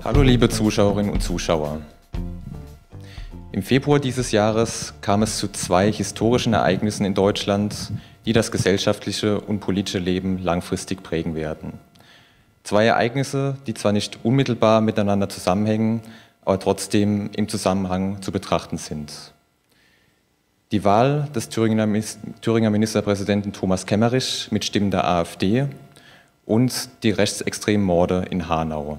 Hallo liebe Zuschauerinnen und Zuschauer. Im Februar dieses Jahres kam es zu zwei historischen Ereignissen in Deutschland, die das gesellschaftliche und politische Leben langfristig prägen werden. Zwei Ereignisse, die zwar nicht unmittelbar miteinander zusammenhängen, aber trotzdem im Zusammenhang zu betrachten sind. Die Wahl des Thüringer Ministerpräsidenten Thomas Kemmerich mit Stimmen der AfD und die rechtsextremen Morde in Hanau.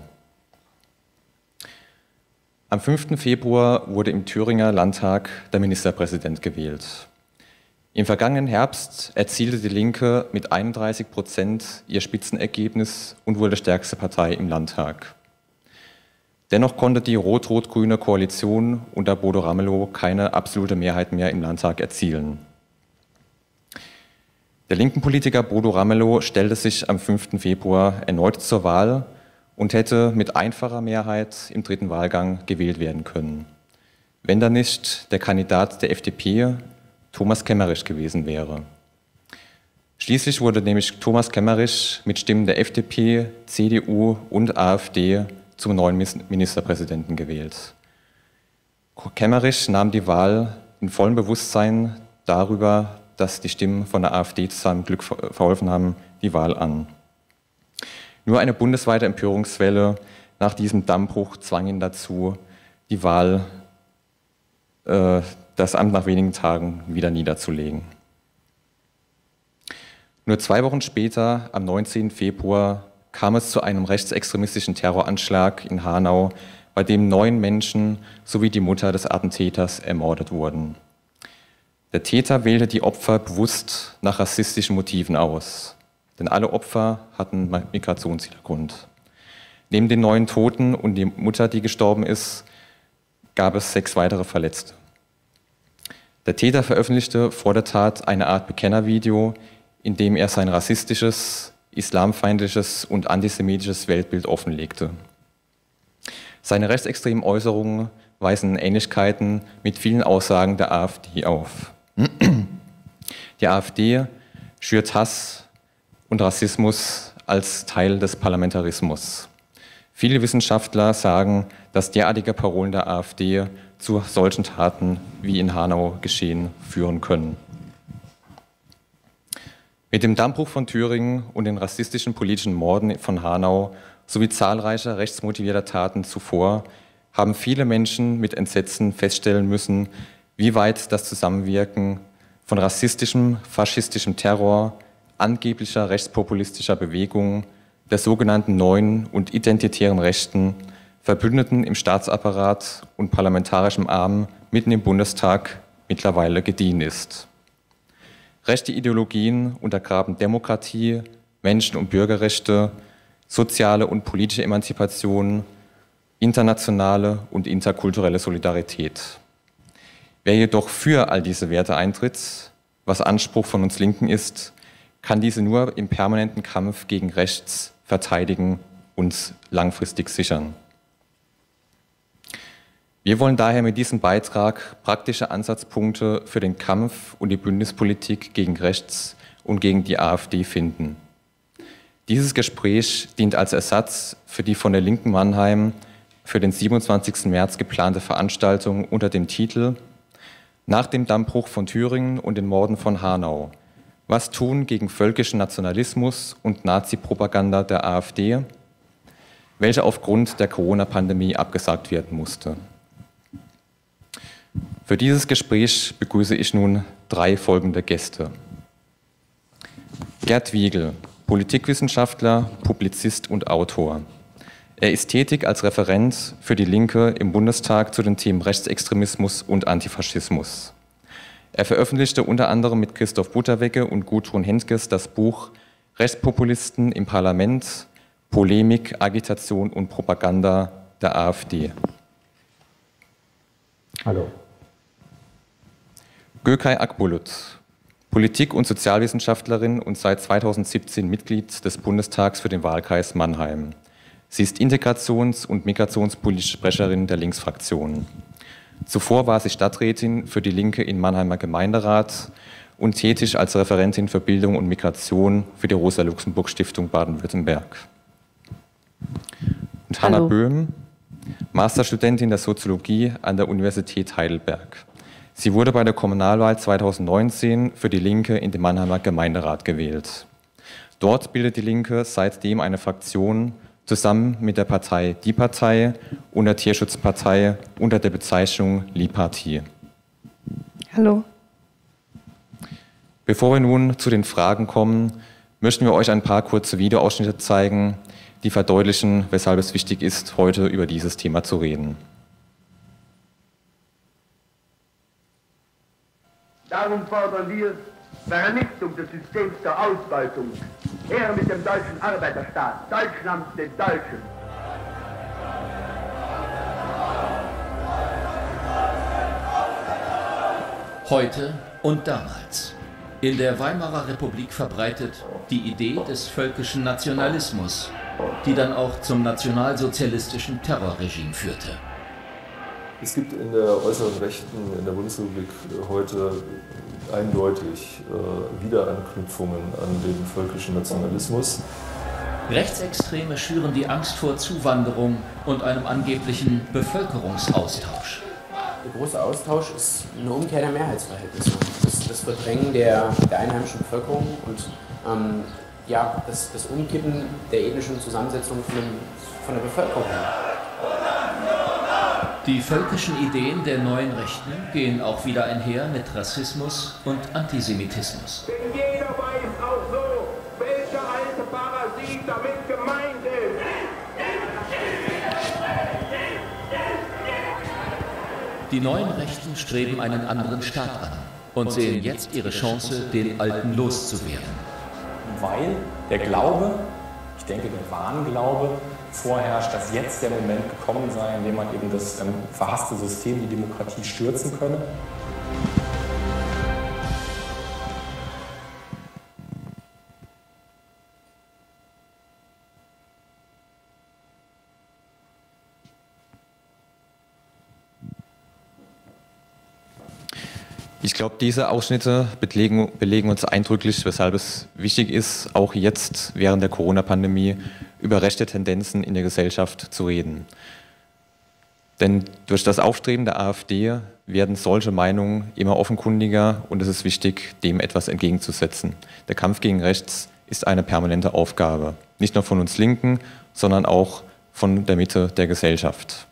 Am 5. Februar wurde im Thüringer Landtag der Ministerpräsident gewählt. Im vergangenen Herbst erzielte die Linke mit 31% ihr Spitzenergebnis und wurde stärkste Partei im Landtag. Dennoch konnte die rot-rot-grüne Koalition unter Bodo Ramelow keine absolute Mehrheit mehr im Landtag erzielen. Der linken Politiker Bodo Ramelow stellte sich am 5. Februar erneut zur Wahl und hätte mit einfacher Mehrheit im dritten Wahlgang gewählt werden können, wenn da nicht der Kandidat der FDP, Thomas Kemmerich, gewesen wäre. Schließlich wurde nämlich Thomas Kemmerich mit Stimmen der FDP, CDU und AfD zum neuen Ministerpräsidenten gewählt. Kemmerich nahm die Wahl in vollem Bewusstsein darüber, dass die Stimmen von der AfD zu seinem Glück verholfen haben, die Wahl an. Nur eine bundesweite Empörungswelle nach diesem Dammbruch zwang ihn dazu, die Wahl, das Amt nach wenigen Tagen wieder niederzulegen. Nur 2 Wochen später, am 19. Februar, kam es zu einem rechtsextremistischen Terroranschlag in Hanau, bei dem 9 Menschen sowie die Mutter des Attentäters ermordet wurden. Der Täter wählte die Opfer bewusst nach rassistischen Motiven aus, denn alle Opfer hatten Migrationshintergrund. Neben den 9 Toten und die Mutter, die gestorben ist, gab es 6 weitere Verletzte. Der Täter veröffentlichte vor der Tat eine Art Bekennervideo, in dem er sein rassistisches, islamfeindliches und antisemitisches Weltbild offenlegte. Seine rechtsextremen Äußerungen weisen Ähnlichkeiten mit vielen Aussagen der AfD auf. Die AfD schürt Hass und Rassismus als Teil des Parlamentarismus. Viele Wissenschaftler sagen, dass derartige Parolen der AfD zu solchen Taten wie in Hanau geschehen führen können. Mit dem Dammbruch von Thüringen und den rassistischen politischen Morden von Hanau sowie zahlreicher rechtsmotivierter Taten zuvor haben viele Menschen mit Entsetzen feststellen müssen, wie weit das Zusammenwirken von rassistischem, faschistischem Terror, angeblicher rechtspopulistischer Bewegungen, der sogenannten neuen und identitären Rechten, Verbündeten im Staatsapparat und parlamentarischem Arm mitten im Bundestag mittlerweile gediehen ist. Rechte Ideologien untergraben Demokratie, Menschen- und Bürgerrechte, soziale und politische Emanzipation, internationale und interkulturelle Solidarität. Wer jedoch für all diese Werte eintritt, was Anspruch von uns Linken ist, kann diese nur im permanenten Kampf gegen Rechts verteidigen und langfristig sichern. Wir wollen daher mit diesem Beitrag praktische Ansatzpunkte für den Kampf und die Bündnispolitik gegen Rechts und gegen die AfD finden. Dieses Gespräch dient als Ersatz für die von der Linken Mannheim für den 27. März geplante Veranstaltung unter dem Titel „Nach dem Dammbruch von Thüringen und den Morden von Hanau. Was tun gegen völkischen Nationalismus und Nazi-Propaganda der AfD?“, welche aufgrund der Corona-Pandemie abgesagt werden musste. Für dieses Gespräch begrüße ich nun 3 folgende Gäste. Gerd Wiegel, Politikwissenschaftler, Publizist und Autor. Er ist tätig als Referent für die Linke im Bundestag zu den Themen Rechtsextremismus und Antifaschismus. Er veröffentlichte unter anderem mit Christoph Butterwecke und Gudrun Hendges das Buch Rechtspopulisten im Parlament, Polemik, Agitation und Propaganda der AfD. Hallo. Gökay Akbulut, Politik- und Sozialwissenschaftlerin und seit 2017 Mitglied des Bundestags für den Wahlkreis Mannheim. Sie ist Integrations- und migrationspolitische Sprecherin der Linksfraktion. Zuvor war sie Stadträtin für die Linke im Mannheimer Gemeinderat und tätig als Referentin für Bildung und Migration für die Rosa-Luxemburg-Stiftung Baden-Württemberg. Und Hanna Böhm, Masterstudentin der Soziologie an der Universität Heidelberg. Sie wurde bei der Kommunalwahl 2019 für die Linke in den Mannheimer Gemeinderat gewählt. Dort bildet die Linke seitdem eine Fraktion zusammen mit der Partei Die Partei und der Tierschutzpartei unter der Bezeichnung Li-Partie. Hallo. Bevor wir nun zu den Fragen kommen, möchten wir euch ein paar kurze Videoausschnitte zeigen, die verdeutlichen, weshalb es wichtig ist, heute über dieses Thema zu reden. Darum fordern wir Vernichtung des Systems der Ausbeutung. Her mit dem deutschen Arbeiterstaat, Deutschland den Deutschen. Heute und damals. In der Weimarer Republik verbreitet die Idee des völkischen Nationalismus, die dann auch zum nationalsozialistischen Terrorregime führte. Es gibt in der äußeren Rechten in der Bundesrepublik heute eindeutig Wiederanknüpfungen an den völkischen Nationalismus. Rechtsextreme schüren die Angst vor Zuwanderung und einem angeblichen Bevölkerungsaustausch. Der große Austausch ist eine Umkehr der Mehrheitsverhältnisse. Das Verdrängen der einheimischen Bevölkerung und ja, das Umkippen der ethnischen Zusammensetzung von der Bevölkerung. Die völkischen Ideen der neuen Rechten gehen auch wieder einher mit Rassismus und Antisemitismus. Denn jeder weiß auch so, welcher alte Parasit damit gemeint ist. Die neuen Rechten streben einen anderen Staat an und sehen jetzt ihre Chance, den alten loszuwerden. Weil der Glaube, ich denke der Wahnglaube, vorherrscht, dass jetzt der Moment gekommen sei, in dem man eben das verhasste System, die Demokratie, stürzen könne. Ich glaube, diese Ausschnitte belegen uns eindrücklich, weshalb es wichtig ist, auch jetzt während der Corona-Pandemie über rechte Tendenzen in der Gesellschaft zu reden. Denn durch das Aufstreben der AfD werden solche Meinungen immer offenkundiger und es ist wichtig, dem etwas entgegenzusetzen. Der Kampf gegen rechts ist eine permanente Aufgabe, nicht nur von uns Linken, sondern auch von der Mitte der Gesellschaft.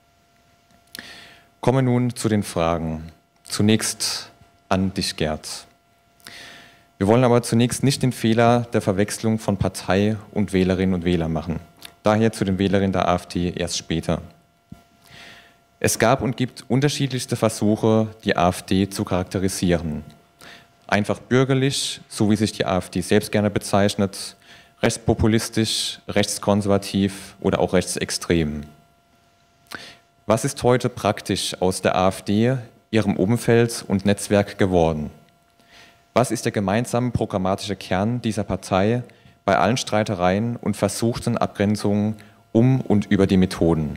Kommen wir nun zu den Fragen. Zunächst an dich, Gerd. Wir wollen aber zunächst nicht den Fehler der Verwechslung von Partei und Wählerinnen und Wählern machen. Daher zu den Wählerinnen der AfD erst später. Es gab und gibt unterschiedlichste Versuche, die AfD zu charakterisieren. Einfach bürgerlich, so wie sich die AfD selbst gerne bezeichnet, rechtspopulistisch, rechtskonservativ oder auch rechtsextrem. Was ist heute praktisch aus der AfD, ihrem Umfeld und Netzwerk geworden? Was ist der gemeinsame programmatische Kern dieser Partei bei allen Streitereien und versuchten Abgrenzungen um und über die Methoden?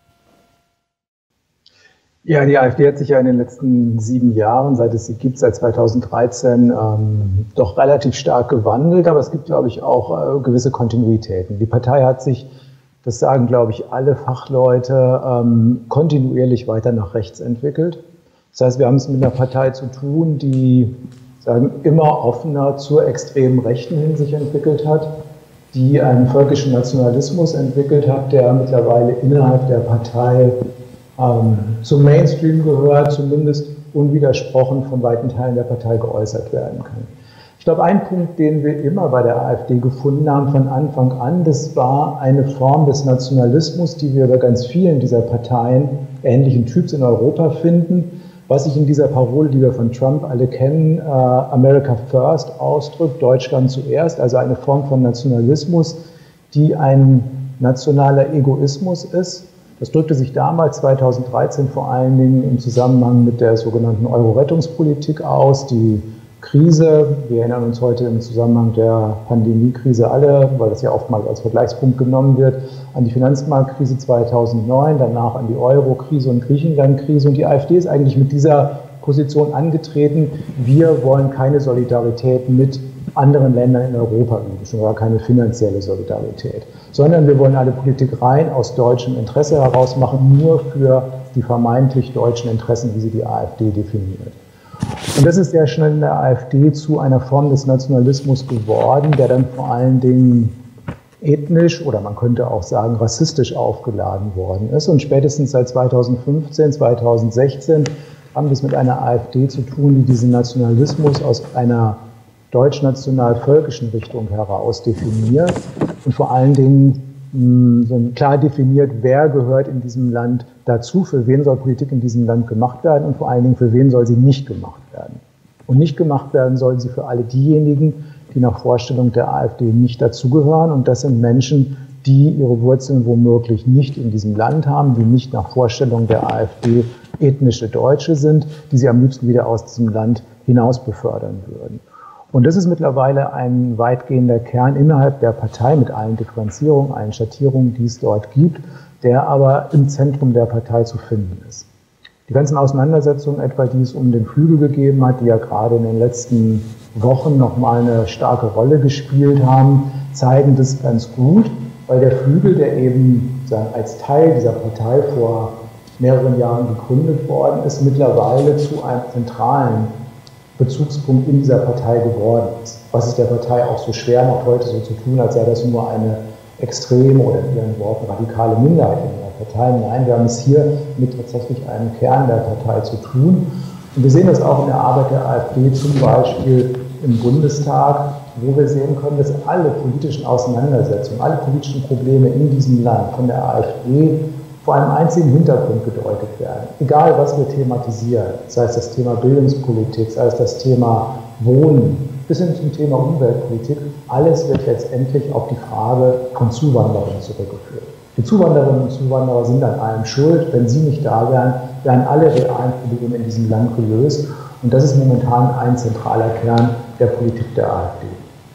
Ja, die AfD hat sich ja in den letzten 7 Jahren, seit es sie gibt, seit 2013, doch relativ stark gewandelt, aber es gibt, glaube ich, auch gewisse Kontinuitäten. Die Partei hat sich, das sagen, glaube ich, alle Fachleute, kontinuierlich weiter nach rechts entwickelt. Das heißt, wir haben es mit einer Partei zu tun, die immer offener zur extremen Rechten hin sich entwickelt hat, die einen völkischen Nationalismus entwickelt hat, der mittlerweile innerhalb der Partei zum Mainstream gehört, zumindest unwidersprochen von weiten Teilen der Partei geäußert werden kann. Ich glaube, ein Punkt, den wir immer bei der AfD gefunden haben von Anfang an, das war eine Form des Nationalismus, die wir bei ganz vielen dieser Parteien ähnlichen Typs in Europa finden, was sich in dieser Parole, die wir von Trump alle kennen, America First ausdrückt, Deutschland zuerst, also eine Form von Nationalismus, die ein nationaler Egoismus ist. Das drückte sich damals, 2013, vor allen Dingen im Zusammenhang mit der sogenannten Euro-Rettungspolitik aus. Die Krise, wir erinnern uns heute im Zusammenhang der Pandemiekrise alle, weil das ja oftmals als Vergleichspunkt genommen wird, an die Finanzmarktkrise 2009, danach an die Euro-Krise und Griechenland-Krise. Und die AfD ist eigentlich mit dieser Position angetreten, wir wollen keine Solidarität mit anderen Ländern in Europa üben, schon gar keine finanzielle Solidarität, sondern wir wollen alle Politik rein aus deutschem Interesse heraus machen, nur für die vermeintlich deutschen Interessen, wie sie die AfD definiert. Und das ist sehr schnell in der AfD zu einer Form des Nationalismus geworden, der dann vor allen Dingen ethnisch oder man könnte auch sagen rassistisch aufgeladen worden ist. Und spätestens seit 2015, 2016 haben wir es mit einer AfD zu tun, die diesen Nationalismus aus einer deutsch-national-völkischen Richtung heraus definiert und vor allen Dingen klar definiert, wer gehört in diesem Land dazu, für wen soll Politik in diesem Land gemacht werden und vor allen Dingen, für wen soll sie nicht gemacht werden. Und nicht gemacht werden sollen sie für alle diejenigen, die nach Vorstellung der AfD nicht dazugehören. Und das sind Menschen, die ihre Wurzeln womöglich nicht in diesem Land haben, die nicht nach Vorstellung der AfD ethnische Deutsche sind, die sie am liebsten wieder aus diesem Land hinaus befördern würden. Und das ist mittlerweile ein weitgehender Kern innerhalb der Partei mit allen Differenzierungen, allen Schattierungen, die es dort gibt, der aber im Zentrum der Partei zu finden ist. Die ganzen Auseinandersetzungen etwa, die es um den Flügel gegeben hat, die ja gerade in den letzten Wochen nochmal eine starke Rolle gespielt haben, zeigen das ganz gut, weil der Flügel, der eben als Teil dieser Partei vor mehreren Jahren gegründet worden ist, mittlerweile zu einem zentralen Bezugspunkt in dieser Partei geworden ist. Was es der Partei auch so schwer macht, heute so zu tun, als sei das nur eine extreme oder in ihren Worten radikale Minderheit in der Partei. Nein, wir haben es hier mit tatsächlich einem Kern der Partei zu tun. Und wir sehen das auch in der Arbeit der AfD, zum Beispiel im Bundestag, wo wir sehen können, dass alle politischen Auseinandersetzungen, alle politischen Probleme in diesem Land von der AfD vor einem einzigen Hintergrund gedeutet werden. Egal, was wir thematisieren, sei es das Thema Bildungspolitik, sei es das Thema Wohnen, bis hin zum Thema Umweltpolitik, alles wird letztendlich auf die Frage von Zuwanderung zurückgeführt. Die Zuwanderinnen und Zuwanderer sind an allem schuld. Wenn sie nicht da wären, wären alle realen Probleme in diesem Land gelöst. Und das ist momentan ein zentraler Kern der Politik der AfD.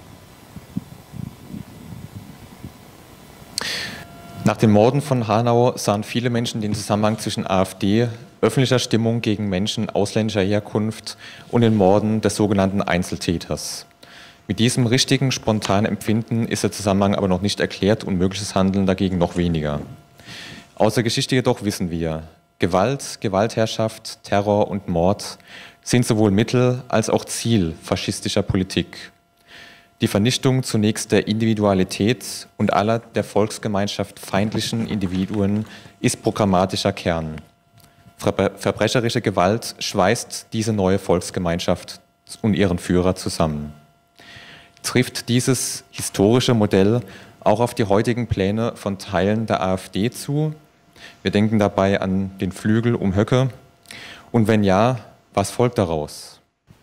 Nach den Morden von Hanau sahen viele Menschen den Zusammenhang zwischen AfD, öffentlicher Stimmung gegen Menschen ausländischer Herkunft und den Morden des sogenannten Einzeltäters. Mit diesem richtigen, spontanen Empfinden ist der Zusammenhang aber noch nicht erklärt und mögliches Handeln dagegen noch weniger. Aus der Geschichte jedoch wissen wir, Gewalt, Gewaltherrschaft, Terror und Mord sind sowohl Mittel als auch Ziel faschistischer Politik. Die Vernichtung zunächst der Individualität und aller der Volksgemeinschaft feindlichen Individuen ist programmatischer Kern. Verbrecherische Gewalt schweißt diese neue Volksgemeinschaft und ihren Führer zusammen. Trifft dieses historische Modell auch auf die heutigen Pläne von Teilen der AfD zu? Wir denken dabei an den Flügel um Höcke. Und wenn ja, was folgt daraus?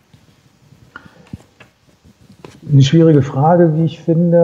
Eine schwierige Frage, wie ich finde.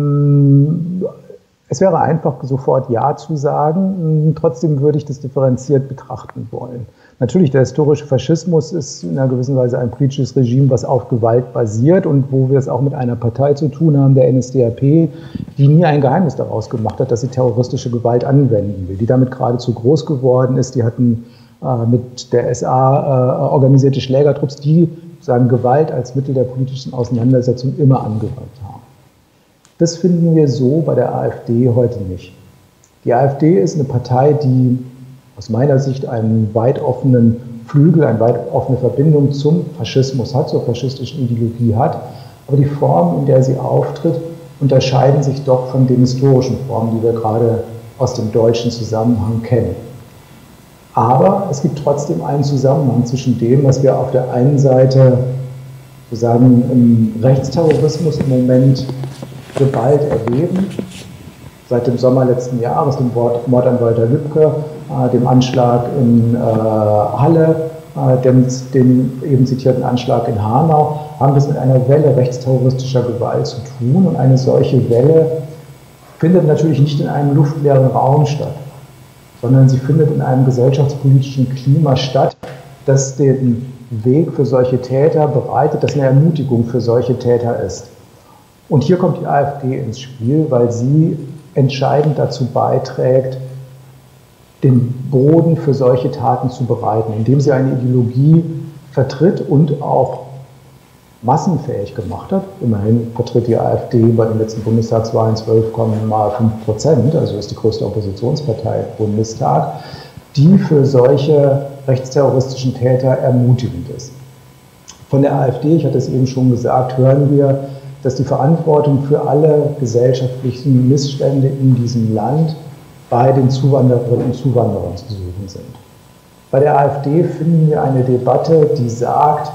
Es wäre einfach, sofort Ja zu sagen. Trotzdem würde ich das differenziert betrachten wollen. Natürlich, der historische Faschismus ist in einer gewissen Weise ein politisches Regime, was auf Gewalt basiert und wo wir es auch mit einer Partei zu tun haben, der NSDAP, die nie ein Geheimnis daraus gemacht hat, dass sie terroristische Gewalt anwenden will, die damit geradezu groß geworden ist. Die hatten mit der SA organisierte Schlägertrupps, die sagen, Gewalt als Mittel der politischen Auseinandersetzung immer angewandt haben. Das finden wir so bei der AfD heute nicht. Die AfD ist eine Partei, die aus meiner Sicht einen weit offenen Flügel, eine weit offene Verbindung zum Faschismus hat, zur faschistischen Ideologie hat. Aber die Formen, in der sie auftritt, unterscheiden sich doch von den historischen Formen, die wir gerade aus dem deutschen Zusammenhang kennen. Aber es gibt trotzdem einen Zusammenhang zwischen dem, was wir auf der einen Seite sozusagen im Rechtsterrorismus im Moment Gewalt erleben, seit dem Sommer letzten Jahres, dem Mord an Walter Lübcke, dem Anschlag in Halle, dem eben zitierten Anschlag in Hanau, haben wir es mit einer Welle rechtsterroristischer Gewalt zu tun. Und eine solche Welle findet natürlich nicht in einem luftleeren Raum statt, sondern sie findet in einem gesellschaftspolitischen Klima statt, das den Weg für solche Täter bereitet, das eine Ermutigung für solche Täter ist. Und hier kommt die AfD ins Spiel, weil sie entscheidend dazu beiträgt, den Boden für solche Taten zu bereiten, indem sie eine Ideologie vertritt und auch massenfähig gemacht hat. Immerhin vertritt die AfD bei den letzten Bundestagswahlen 12,5%, also ist die größte Oppositionspartei im Bundestag, die für solche rechtsterroristischen Täter ermutigend ist. Von der AfD, ich hatte es eben schon gesagt, hören wir, dass die Verantwortung für alle gesellschaftlichen Missstände in diesem Land bei den Zuwandererinnen und Zuwanderern zu suchen sind. Bei der AfD finden wir eine Debatte, die sagt,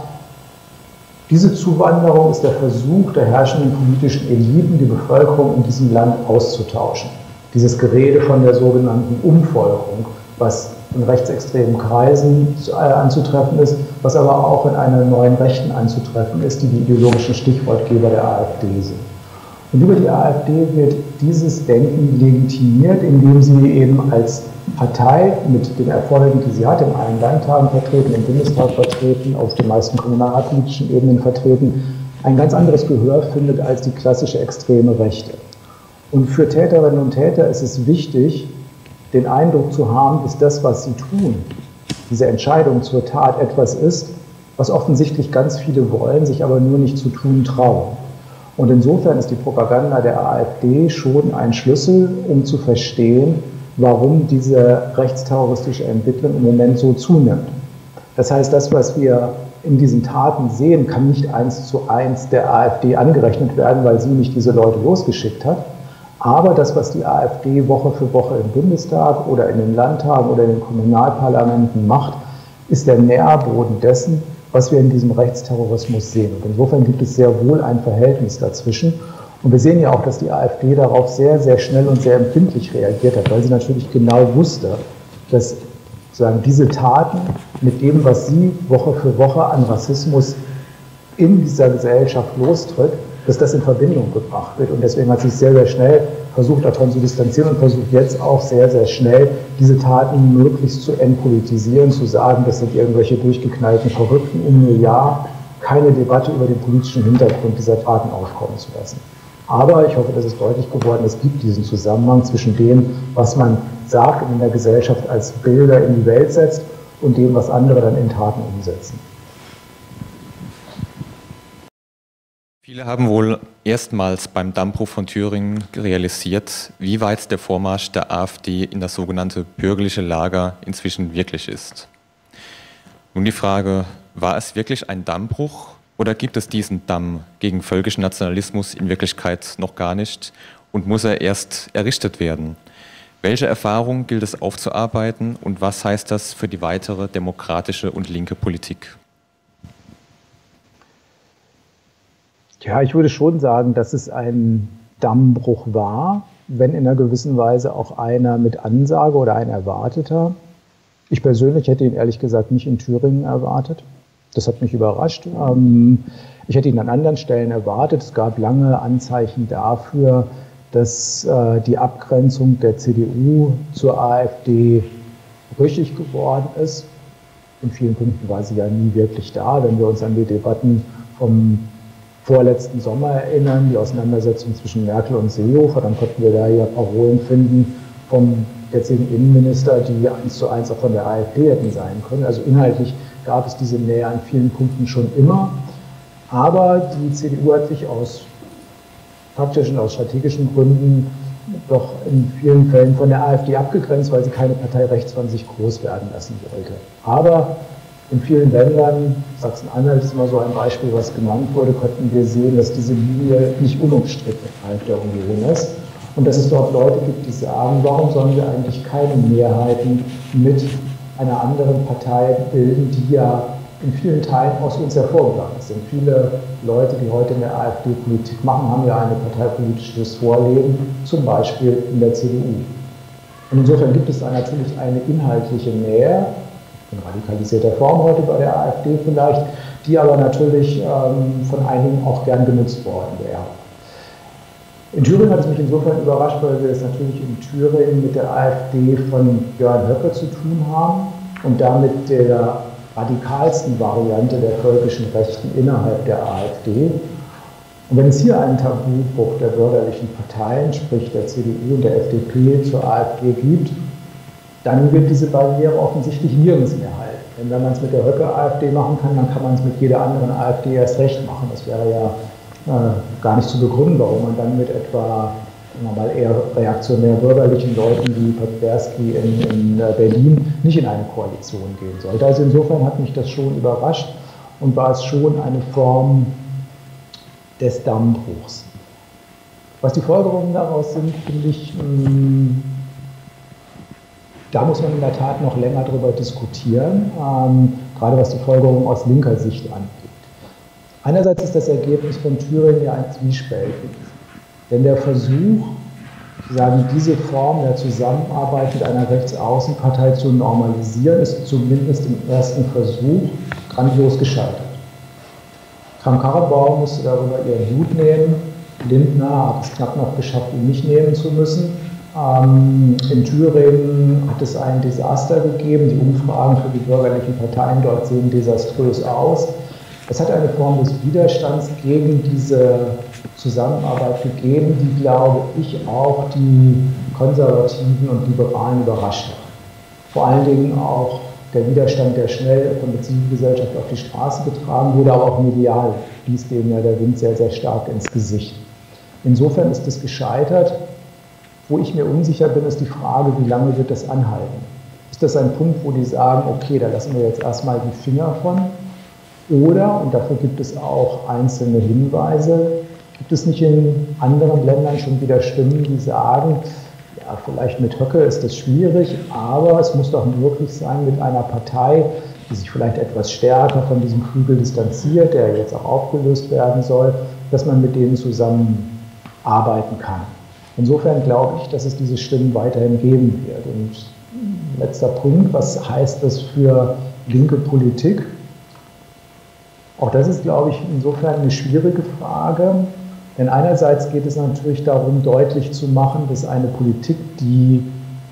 diese Zuwanderung ist der Versuch der herrschenden politischen Eliten, die Bevölkerung in diesem Land auszutauschen. Dieses Gerede von der sogenannten Umvolkung, was in rechtsextremen Kreisen anzutreffen ist, was aber auch in einer neuen Rechten anzutreffen ist, die die ideologischen Stichwortgeber der AfD sind. Und über die AfD wird dieses Denken legitimiert, indem sie eben als Partei mit den Erfolgen, die sie hat, in allen Landtagen vertreten, im Bundestag vertreten, auf den meisten kommunalpolitischen Ebenen vertreten, ein ganz anderes Gehör findet als die klassische extreme Rechte. Und für Täterinnen und Täter ist es wichtig, den Eindruck zu haben, dass das, was sie tun, diese Entscheidung zur Tat etwas ist, was offensichtlich ganz viele wollen, sich aber nur nicht zu tun trauen. Und insofern ist die Propaganda der AfD schon ein Schlüssel, um zu verstehen, warum diese rechtsterroristische Entwicklung im Moment so zunimmt. Das heißt, das, was wir in diesen Taten sehen, kann nicht 1:1 der AfD angerechnet werden, weil sie nicht diese Leute losgeschickt hat. Aber das, was die AfD Woche für Woche im Bundestag oder in den Landtagen oder in den Kommunalparlamenten macht, ist der Nährboden dessen, was wir in diesem Rechtsterrorismus sehen. Und insofern gibt es sehr wohl ein Verhältnis dazwischen. Und wir sehen ja auch, dass die AfD darauf sehr, sehr schnell und sehr empfindlich reagiert hat, weil sie natürlich genau wusste, dass sozusagen diese Taten mit dem, was sie Woche für Woche an Rassismus in dieser Gesellschaft lostritt, dass das in Verbindung gebracht wird. Und deswegen hat sie sich sehr, sehr schnell versucht, davon zu distanzieren und versucht jetzt auch sehr, sehr schnell, diese Taten möglichst zu entpolitisieren, zu sagen, das sind irgendwelche durchgeknallten Verrückten, um nur ja keine Debatte über den politischen Hintergrund dieser Taten aufkommen zu lassen. Aber ich hoffe, dass es deutlich geworden ist, es gibt diesen Zusammenhang zwischen dem, was man sagt und in der Gesellschaft als Bilder in die Welt setzt und dem, was andere dann in Taten umsetzen. Viele haben wohl erstmals beim Dammbruch von Thüringen realisiert, wie weit der Vormarsch der AfD in das sogenannte bürgerliche Lager inzwischen wirklich ist. Nun die Frage, war es wirklich ein Dammbruch oder gibt es diesen Damm gegen völkischen Nationalismus in Wirklichkeit noch gar nicht und muss er erst errichtet werden? Welche Erfahrungen gilt es aufzuarbeiten und was heißt das für die weitere demokratische und linke Politik? Ja, ich würde schon sagen, dass es ein Dammbruch war, wenn in einer gewissen Weise auch einer mit Ansage oder ein erwarteter. Ich persönlich hätte ihn ehrlich gesagt nicht in Thüringen erwartet. Das hat mich überrascht. Ich hätte ihn an anderen Stellen erwartet. Es gab lange Anzeichen dafür, dass die Abgrenzung der CDU zur AfD brüchig geworden ist. In vielen Punkten war sie ja nie wirklich da. Wenn wir uns an die Debatten vom vorletzten Sommer erinnern, die Auseinandersetzung zwischen Merkel und Seehofer, dann konnten wir da ja Parolen finden vom jetzigen Innenminister, die 1:1 auch von der AfD hätten sein können. Also inhaltlich gab es diese Nähe an vielen Punkten schon immer. Aber die CDU hat sich aus taktischen, aus strategischen Gründen doch in vielen Fällen von der AfD abgegrenzt, weil sie keine Partei rechts von sich groß werden lassen wollte. Aber in vielen Ländern, Sachsen-Anhalt ist immer so ein Beispiel, was genannt wurde, konnten wir sehen, dass diese Linie nicht unumstritten innerhalb der Union ist. Und dass es dort Leute gibt, die sagen, warum sollen wir eigentlich keine Mehrheiten mit einer anderen Partei bilden, die ja in vielen Teilen aus uns hervorgegangen sind. Viele Leute, die heute in der AfD Politik machen, haben ja ein parteipolitisches Vorleben, zum Beispiel in der CDU. Und insofern gibt es da natürlich eine inhaltliche Nähe, in radikalisierter Form heute bei der AfD vielleicht, die aber natürlich von einigen auch gern genutzt worden wäre. In Thüringen hat es mich insofern überrascht, weil wir es natürlich in Thüringen mit der AfD von Björn Höcke zu tun haben und damit der radikalsten Variante der völkischen Rechten innerhalb der AfD. Und wenn es hier einen Tabubruch der bürgerlichen Parteien, sprich der CDU und der FDP zur AfD gibt, dann wird diese Barriere offensichtlich nirgends mehr halten. Denn wenn man es mit der Höcke-AfD machen kann, dann kann man es mit jeder anderen AfD erst recht machen. Das wäre ja gar nicht zu begründen, warum man dann mit etwa mal eher reaktionär bürgerlichen Leuten wie Podberski in Berlin nicht in eine Koalition gehen sollte. Also insofern hat mich das schon überrascht und war es schon eine Form des Dammbruchs. Was die Folgerungen daraus sind, finde ich, da muss man in der Tat noch länger drüber diskutieren, gerade was die Folgerungen aus linker Sicht angeht. Einerseits ist das Ergebnis von Thüringen ja ein zwiespältiges. Denn der Versuch, sozusagen diese Form der Zusammenarbeit mit einer Rechtsaußenpartei zu normalisieren, ist zumindest im ersten Versuch grandios gescheitert. Kramp-Karrenbauer musste darüber ihren Hut nehmen. Lindner hat es knapp noch geschafft, ihn nicht nehmen zu müssen. In Thüringen hat es ein Desaster gegeben. Die Umfragen für die bürgerlichen Parteien dort sehen desaströs aus. Es hat eine Form des Widerstands gegen diese Zusammenarbeit gegeben, die, glaube ich, auch die Konservativen und Liberalen überrascht hat. Vor allen Dingen auch der Widerstand, der schnell von der Zivilgesellschaft auf die Straße getragen wurde, aber auch medial blies dem ja der Wind sehr, sehr stark ins Gesicht. Insofern ist es gescheitert. Wo ich mir unsicher bin, ist die Frage, wie lange wird das anhalten? Ist das ein Punkt, wo die sagen, okay, da lassen wir jetzt erstmal die Finger von? Oder, und dafür gibt es auch einzelne Hinweise, gibt es nicht in anderen Ländern schon wieder Stimmen, die sagen, ja, vielleicht mit Höcke ist das schwierig, aber es muss doch möglich sein mit einer Partei, die sich vielleicht etwas stärker von diesem Flügel distanziert, der jetzt auch aufgelöst werden soll, dass man mit denen zusammenarbeiten kann. Insofern glaube ich, dass es diese Stimmen weiterhin geben wird. Und letzter Punkt, was heißt das für linke Politik? Auch das ist, glaube ich, insofern eine schwierige Frage. Denn einerseits geht es natürlich darum, deutlich zu machen, dass eine Politik, die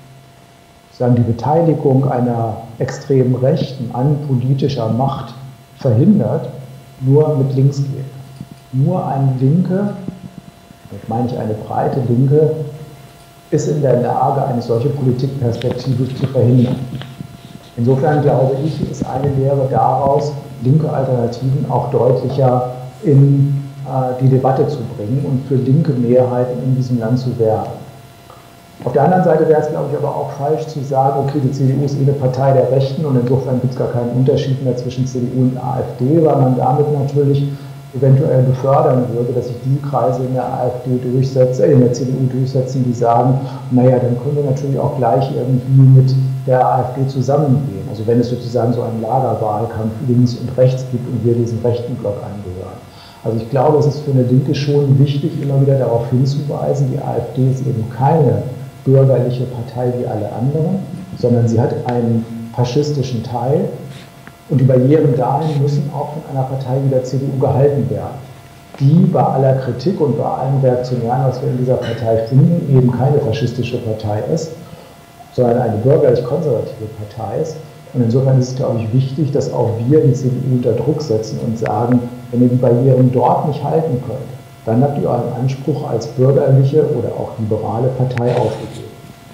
die Beteiligung einer extremen Rechten an politischer Macht verhindert, nur mit links geht. Nur eine Linke, damit meine ich eine breite Linke, ist in der Lage, eine solche Politik perspektivisch zu verhindern. Insofern glaube ich, ist eine Lehre daraus, linke Alternativen auch deutlicher in die Debatte zu bringen und für linke Mehrheiten in diesem Land zu werben. Auf der anderen Seite wäre es, glaube ich, aber auch falsch zu sagen, okay, die CDU ist eine Partei der Rechten und insofern gibt es gar keinen Unterschied mehr zwischen CDU und AfD, weil man damit natürlich eventuell befördern würde, dass sich die Kreise in der AfD in der CDU durchsetzen, die sagen, naja, dann können wir natürlich auch gleich irgendwie mit der AfD zusammengehen. Also wenn es sozusagen so einen Lagerwahlkampf links und rechts gibt und wir diesem rechten Block angehören. Also ich glaube, es ist für eine Linke schon wichtig, immer wieder darauf hinzuweisen, die AfD ist eben keine bürgerliche Partei wie alle anderen, sondern sie hat einen faschistischen Teil. Und die Barrieren dahin müssen auch von einer Partei wie der CDU gehalten werden, die bei aller Kritik und bei allem Reaktionären, was wir in dieser Partei finden, eben keine faschistische Partei ist, sondern eine bürgerlich-konservative Partei ist. Und insofern ist es, glaube ich, wichtig, dass auch wir die CDU unter Druck setzen und sagen, wenn ihr die Barrieren dort nicht halten könnt, dann habt ihr euren Anspruch als bürgerliche oder auch liberale Partei aufgegeben.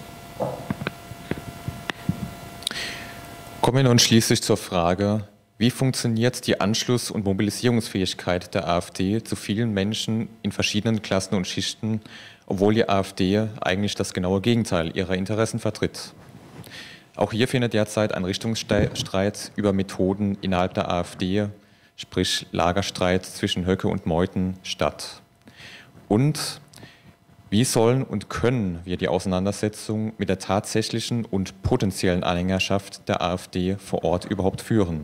Kommen wir nun schließlich zur Frage, wie funktioniert die Anschluss- und Mobilisierungsfähigkeit der AfD zu vielen Menschen in verschiedenen Klassen und Schichten, obwohl die AfD eigentlich das genaue Gegenteil ihrer Interessen vertritt. Auch hier findet derzeit ein Richtungsstreit über Methoden innerhalb der AfD, sprich Lagerstreit zwischen Höcke und Meuthen, statt. Und wie sollen und können wir die Auseinandersetzung mit der tatsächlichen und potenziellen Anhängerschaft der AfD vor Ort überhaupt führen?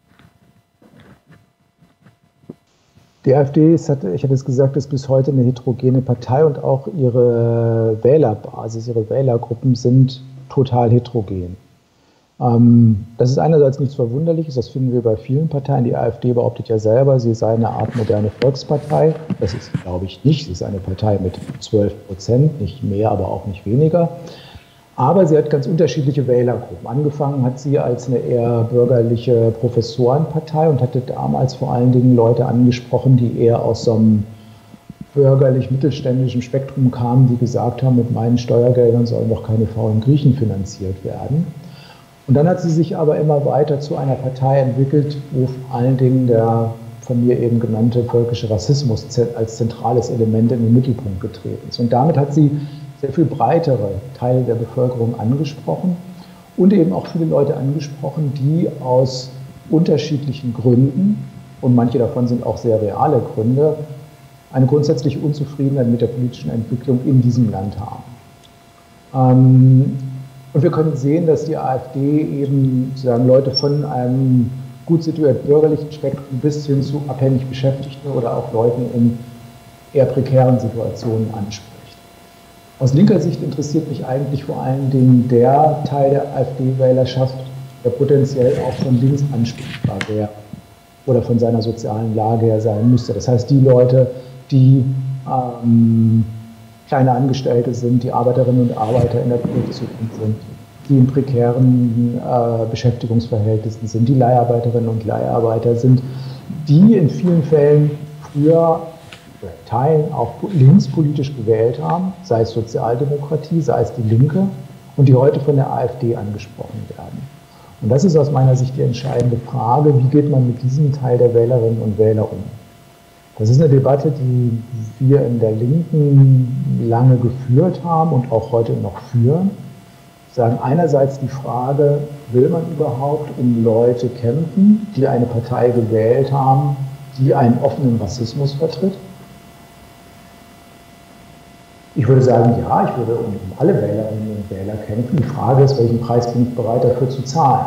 Die AfD ist, ich hatte es gesagt, ist bis heute eine heterogene Partei und auch ihre Wählerbasis, ihre Wählergruppen sind total heterogen. Das ist einerseits nichts Verwunderliches, das finden wir bei vielen Parteien. Die AfD behauptet ja selber, sie sei eine Art moderne Volkspartei. Das ist, glaube ich, nicht. Sie ist eine Partei mit 12%, nicht mehr, aber auch nicht weniger. Aber sie hat ganz unterschiedliche Wählergruppen. Angefangen hat sie als eine eher bürgerliche Professorenpartei und hatte damals vor allen Dingen Leute angesprochen, die eher aus so einem bürgerlich-mittelständischen Spektrum kamen, die gesagt haben, mit meinen Steuergeldern sollen doch keine faulen Griechen finanziert werden. Und dann hat sie sich aber immer weiter zu einer Partei entwickelt, wo vor allen Dingen der von mir eben genannte völkische Rassismus als zentrales Element in den Mittelpunkt getreten ist. Und damit hat sie sehr viel breitere Teile der Bevölkerung angesprochen und eben auch viele Leute angesprochen, die aus unterschiedlichen Gründen, und manche davon sind auch sehr reale Gründe, eine grundsätzliche Unzufriedenheit mit der politischen Entwicklung in diesem Land haben. Und wir können sehen, dass die AfD eben sozusagen Leute von einem gut situiert bürgerlichen Spektrum bis hin zu abhängig Beschäftigten oder auch Leuten in eher prekären Situationen anspricht. Aus linker Sicht interessiert mich eigentlich vor allen Dingen der Teil der AfD-Wählerschaft, der potenziell auch von links ansprechbar wäre oder von seiner sozialen Lage her sein müsste. Das heißt, die Leute, die kleine Angestellte sind, die Arbeiterinnen und Arbeiter in der Produktion sind, die in prekären Beschäftigungsverhältnissen sind, die Leiharbeiterinnen und Leiharbeiter sind, die in vielen Fällen früher oder Teilen auch linkspolitisch gewählt haben, sei es Sozialdemokratie, sei es die Linke, und die heute von der AfD angesprochen werden. Und das ist aus meiner Sicht die entscheidende Frage, wie geht man mit diesem Teil der Wählerinnen und Wähler um? Das ist eine Debatte, die wir in der Linken lange geführt haben und auch heute noch führen. Sagen einerseits die Frage, will man überhaupt um Leute kämpfen, die eine Partei gewählt haben, die einen offenen Rassismus vertritt? Ich würde sagen, ja, ich würde um alle Wählerinnen und Wähler kämpfen. Die Frage ist, welchen Preis bin ich bereit dafür zu zahlen?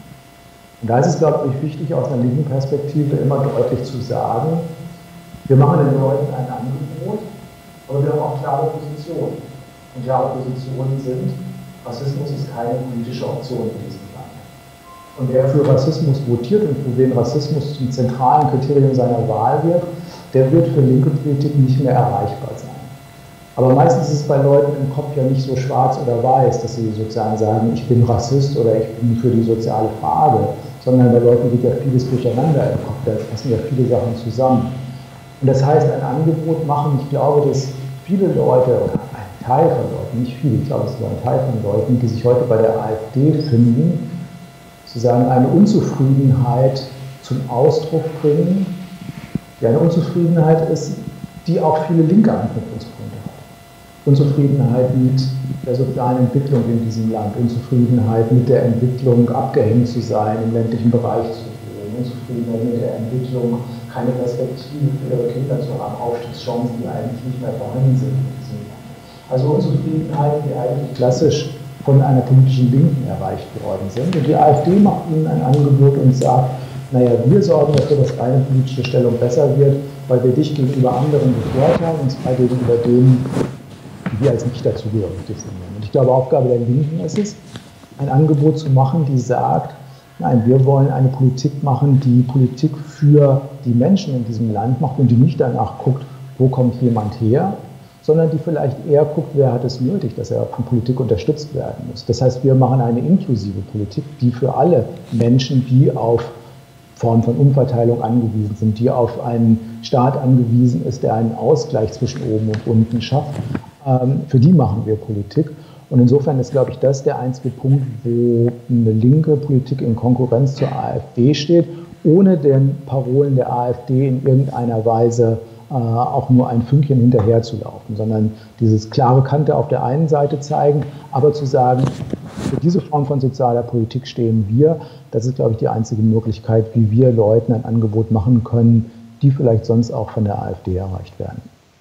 Und da ist es, glaube ich, wichtig, aus einer linken Perspektive immer deutlich zu sagen, wir machen den Leuten ein Angebot, aber wir haben auch klare Positionen. Und klare Positionen sind, Rassismus ist keine politische Option in diesem Land. Und wer für Rassismus votiert und für wen Rassismus zum zentralen Kriterium seiner Wahl wird, der wird für linke Politik nicht mehr erreichbar sein. Aber meistens ist es bei Leuten im Kopf ja nicht so schwarz oder weiß, dass sie sozusagen sagen, ich bin Rassist oder ich bin für die soziale Frage, sondern bei Leuten geht ja vieles durcheinander im Kopf, da passen ja viele Sachen zusammen. Und das heißt, ein Angebot machen, ich glaube, dass viele Leute, oder ein Teil von Leuten, nicht viele, ich glaube, es ist nur ein Teil von Leuten, die sich heute bei der AfD finden, sozusagen eine Unzufriedenheit zum Ausdruck bringen, die eine Unzufriedenheit ist, die auch viele linke Anknüpfungspunkte hat. Unzufriedenheit mit der sozialen Entwicklung in diesem Land, Unzufriedenheit mit der Entwicklung, abgehängt zu sein, im ländlichen Bereich zu leben, Unzufriedenheit mit der Entwicklung, keine Perspektive für ihre Kinder zu haben, Aufstiegschancen, die eigentlich nicht mehr vorhanden sind in diesem Land. Also Unzufriedenheiten, die eigentlich klassisch von einer politischen Linken erreicht worden sind. Und die AfD macht ihnen ein Angebot und sagt, naja, wir sorgen dafür, dass deine politische Stellung besser wird, weil wir dich gegenüber anderen bevorteilen, und zwar gegenüber denen, die wir als nicht dazugehörig definieren. Und ich glaube, Aufgabe der Linken ist es, ein Angebot zu machen, die sagt, nein, wir wollen eine Politik machen, die Politik für die Menschen in diesem Land macht und die nicht danach guckt, wo kommt jemand her, sondern die vielleicht eher guckt, wer hat es nötig, dass er von Politik unterstützt werden muss. Das heißt, wir machen eine inklusive Politik, die für alle Menschen, die auf Formen von Umverteilung angewiesen sind, die auf einen Staat angewiesen ist, der einen Ausgleich zwischen oben und unten schafft, für die machen wir Politik. Und insofern ist, glaube ich, das der einzige Punkt, wo eine linke Politik in Konkurrenz zur AfD steht, ohne den Parolen der AfD in irgendeiner Weise auch nur ein Fünkchen hinterherzulaufen, sondern dieses klare Kante auf der einen Seite zeigen, aber zu sagen, für diese Form von sozialer Politik stehen wir. Das ist, glaube ich, die einzige Möglichkeit, wie wir Leuten ein Angebot machen können, die vielleicht sonst auch von der AfD erreicht werden.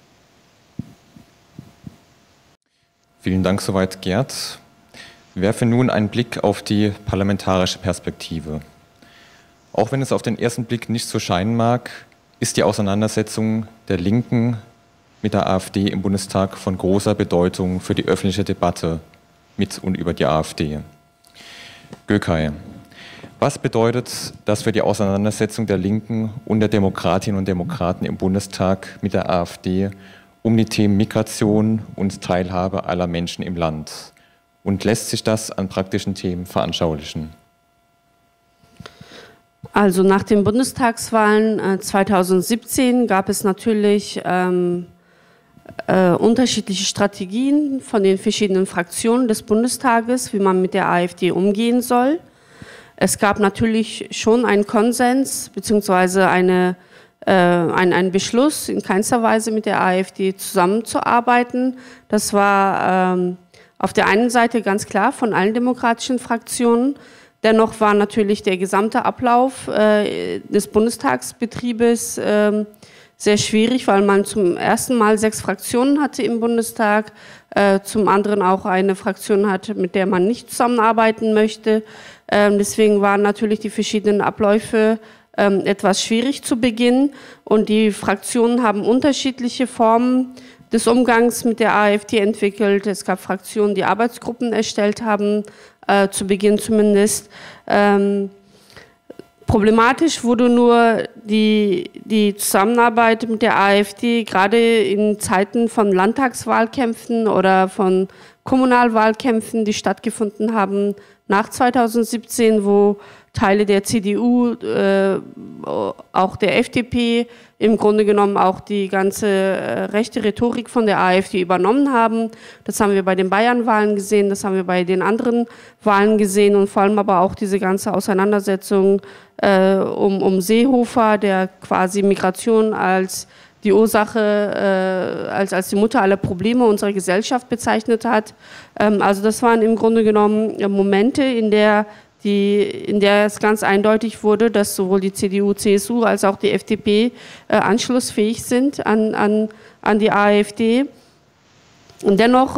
Vielen Dank soweit, Gerd. Werfe nun einen Blick auf die parlamentarische Perspektive. Auch wenn es auf den ersten Blick nicht so scheinen mag, ist die Auseinandersetzung der Linken mit der AfD im Bundestag von großer Bedeutung für die öffentliche Debatte mit und über die AfD. Gökay, was bedeutet das für die Auseinandersetzung der Linken und der Demokratinnen und Demokraten im Bundestag mit der AfD um die Themen Migration und Teilhabe aller Menschen im Land? Und lässt sich das an praktischen Themen veranschaulichen? Also nach den Bundestagswahlen 2017 gab es natürlich unterschiedliche Strategien von den verschiedenen Fraktionen des Bundestages, wie man mit der AfD umgehen soll. Es gab natürlich schon einen Konsens beziehungsweise einen Beschluss, in keinster Weise mit der AfD zusammenzuarbeiten. Das war auf der einen Seite ganz klar von allen demokratischen Fraktionen. Dennoch war natürlich der gesamte Ablauf des Bundestagsbetriebes sehr schwierig, weil man zum ersten Mal 6 Fraktionen hatte im Bundestag, zum anderen auch eine Fraktion hatte, mit der man nicht zusammenarbeiten möchte. Deswegen waren natürlich die verschiedenen Abläufe etwas schwierig zu Beginn und die Fraktionen haben unterschiedliche Formen des Umgangs mit der AfD entwickelt. Es gab Fraktionen, die Arbeitsgruppen erstellt haben, zu Beginn zumindest. Problematisch wurde nur die Zusammenarbeit mit der AfD, gerade in Zeiten von Landtagswahlkämpfen oder von Kommunalwahlkämpfen, die stattgefunden haben nach 2017, wo Teile der CDU, auch der FDP, im Grunde genommen auch die ganze rechte Rhetorik von der AfD übernommen haben. Das haben wir bei den Bayernwahlen gesehen, das haben wir bei den anderen Wahlen gesehen und vor allem aber auch diese ganze Auseinandersetzung um Seehofer, der quasi Migration als die Ursache, als die Mutter aller Probleme unserer Gesellschaft bezeichnet hat. Also das waren im Grunde genommen Momente, in der es ganz eindeutig wurde, dass sowohl die CDU, CSU als auch die FDP anschlussfähig sind an die AfD. Und dennoch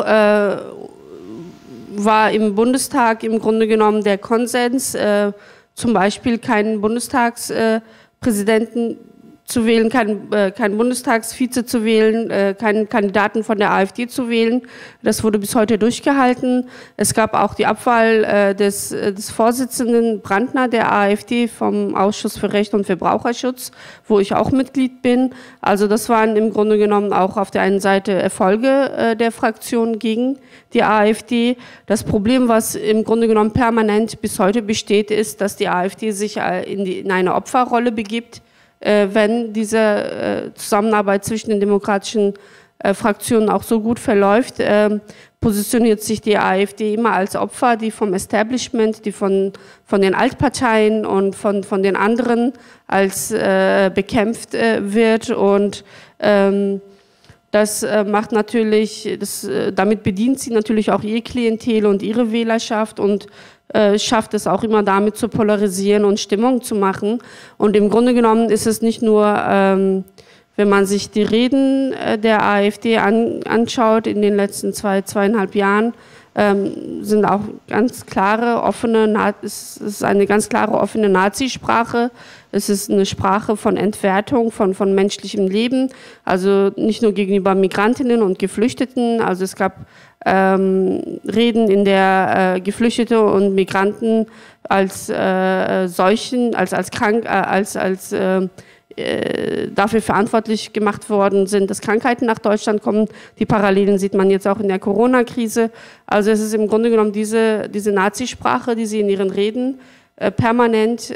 war im Bundestag im Grunde genommen der Konsens, zum Beispiel keinen Bundestagspräsidenten zu wählen, keinen Bundestagsvize zu wählen, keinen Kandidaten von der AfD zu wählen. Das wurde bis heute durchgehalten. Es gab auch die Abwahl des Vorsitzenden Brandner der AfD vom Ausschuss für Recht und Verbraucherschutz, wo ich auch Mitglied bin. Also das waren im Grunde genommen auch auf der einen Seite Erfolge der Fraktion gegen die AfD. Das Problem, was im Grunde genommen permanent bis heute besteht, ist, dass die AfD sich in eine Opferrolle begibt, wenn diese Zusammenarbeit zwischen den demokratischen Fraktionen auch so gut verläuft, positioniert sich die AfD immer als Opfer, die vom Establishment, die von den Altparteien und von den anderen als bekämpft wird. Und das macht natürlich, damit bedient sie natürlich auch ihr Klientel und ihre Wählerschaft und schafft es auch immer damit zu polarisieren und Stimmung zu machen. Und im Grunde genommen ist es nicht nur, wenn man sich die Reden der AfD anschaut in den letzten 2,5 Jahren, sind auch ganz klare, es ist eine ganz klare, offene Nazisprache. Es ist eine Sprache von Entwertung, von menschlichem Leben, also nicht nur gegenüber Migrantinnen und Geflüchteten. Also es gab Reden, in der Geflüchtete und Migranten als solchen, als krank, dafür verantwortlich gemacht worden sind, dass Krankheiten nach Deutschland kommen. Die Parallelen sieht man jetzt auch in der Corona-Krise. Also es ist im Grunde genommen diese Nazisprache, die sie in ihren Reden permanent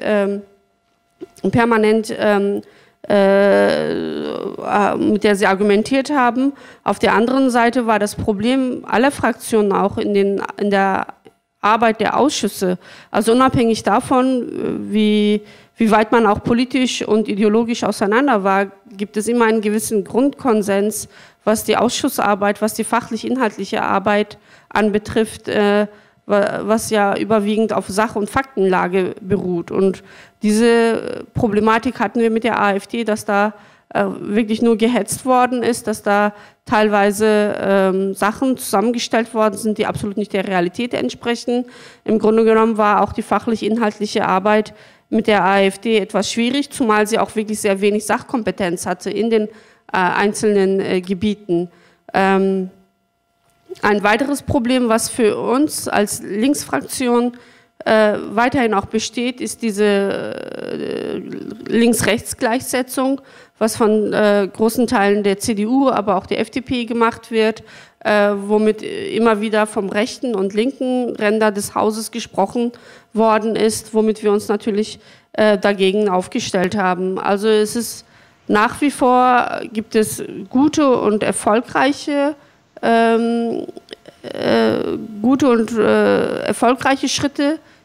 mit der sie argumentiert haben. Auf der anderen Seite war das Problem aller Fraktionen auch in der Arbeit der Ausschüsse, also unabhängig davon, wie weit man auch politisch und ideologisch auseinander war, gibt es immer einen gewissen Grundkonsens, was die Ausschussarbeit, was die fachlich-inhaltliche Arbeit anbetrifft, was ja überwiegend auf Sach- und Faktenlage beruht. Und diese Problematik hatten wir mit der AfD, dass da wirklich nur gehetzt worden ist, dass da teilweise Sachen zusammengestellt worden sind, die absolut nicht der Realität entsprechen. Im Grunde genommen war auch die fachlich-inhaltliche Arbeit mit der AfD etwas schwierig, zumal sie auch wirklich sehr wenig Sachkompetenz hatte in den einzelnen Gebieten. Ein weiteres Problem, was für uns als Linksfraktion weiterhin auch besteht, ist diese Links-Rechts-Gleichsetzung, was von großen Teilen der CDU, aber auch der FDP gemacht wird, womit immer wieder vom rechten und linken Ränder des Hauses gesprochen worden ist, womit wir uns natürlich dagegen aufgestellt haben. Also es ist nach wie vor, gibt es gute und erfolgreiche Schritte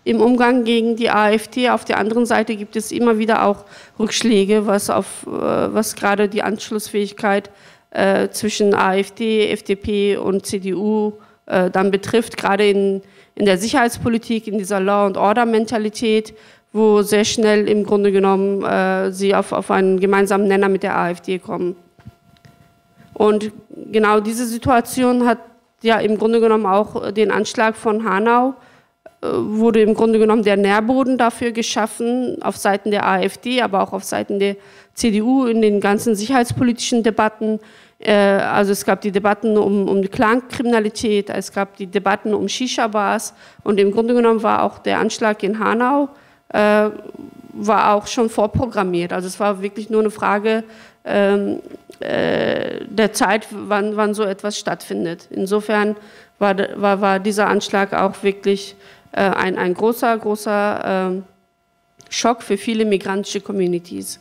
im Umgang gegen die AfD. Auf der anderen Seite gibt es immer wieder auch Rückschläge, was gerade die Anschlussfähigkeit zwischen AfD, FDP und CDU dann betrifft, gerade in der Sicherheitspolitik, in dieser Law-and-Order-Mentalität, wo sehr schnell im Grunde genommen sie auf einen gemeinsamen Nenner mit der AfD kommen. Und genau diese Situation hat ja im Grunde genommen auch den Anschlag von Hanau, wurde im Grunde genommen der Nährboden dafür geschaffen, auf Seiten der AfD, aber auch auf Seiten der CDU in den ganzen sicherheitspolitischen Debatten. Also es gab die Debatten um die Clankriminalität, es gab die Debatten um Shisha-Bars und im Grunde genommen war auch der Anschlag in Hanau war auch schon vorprogrammiert. Also es war wirklich nur eine Frage der Zeit, wann so etwas stattfindet. Insofern war dieser Anschlag auch wirklich ein großer Schock für viele migrantische Communities.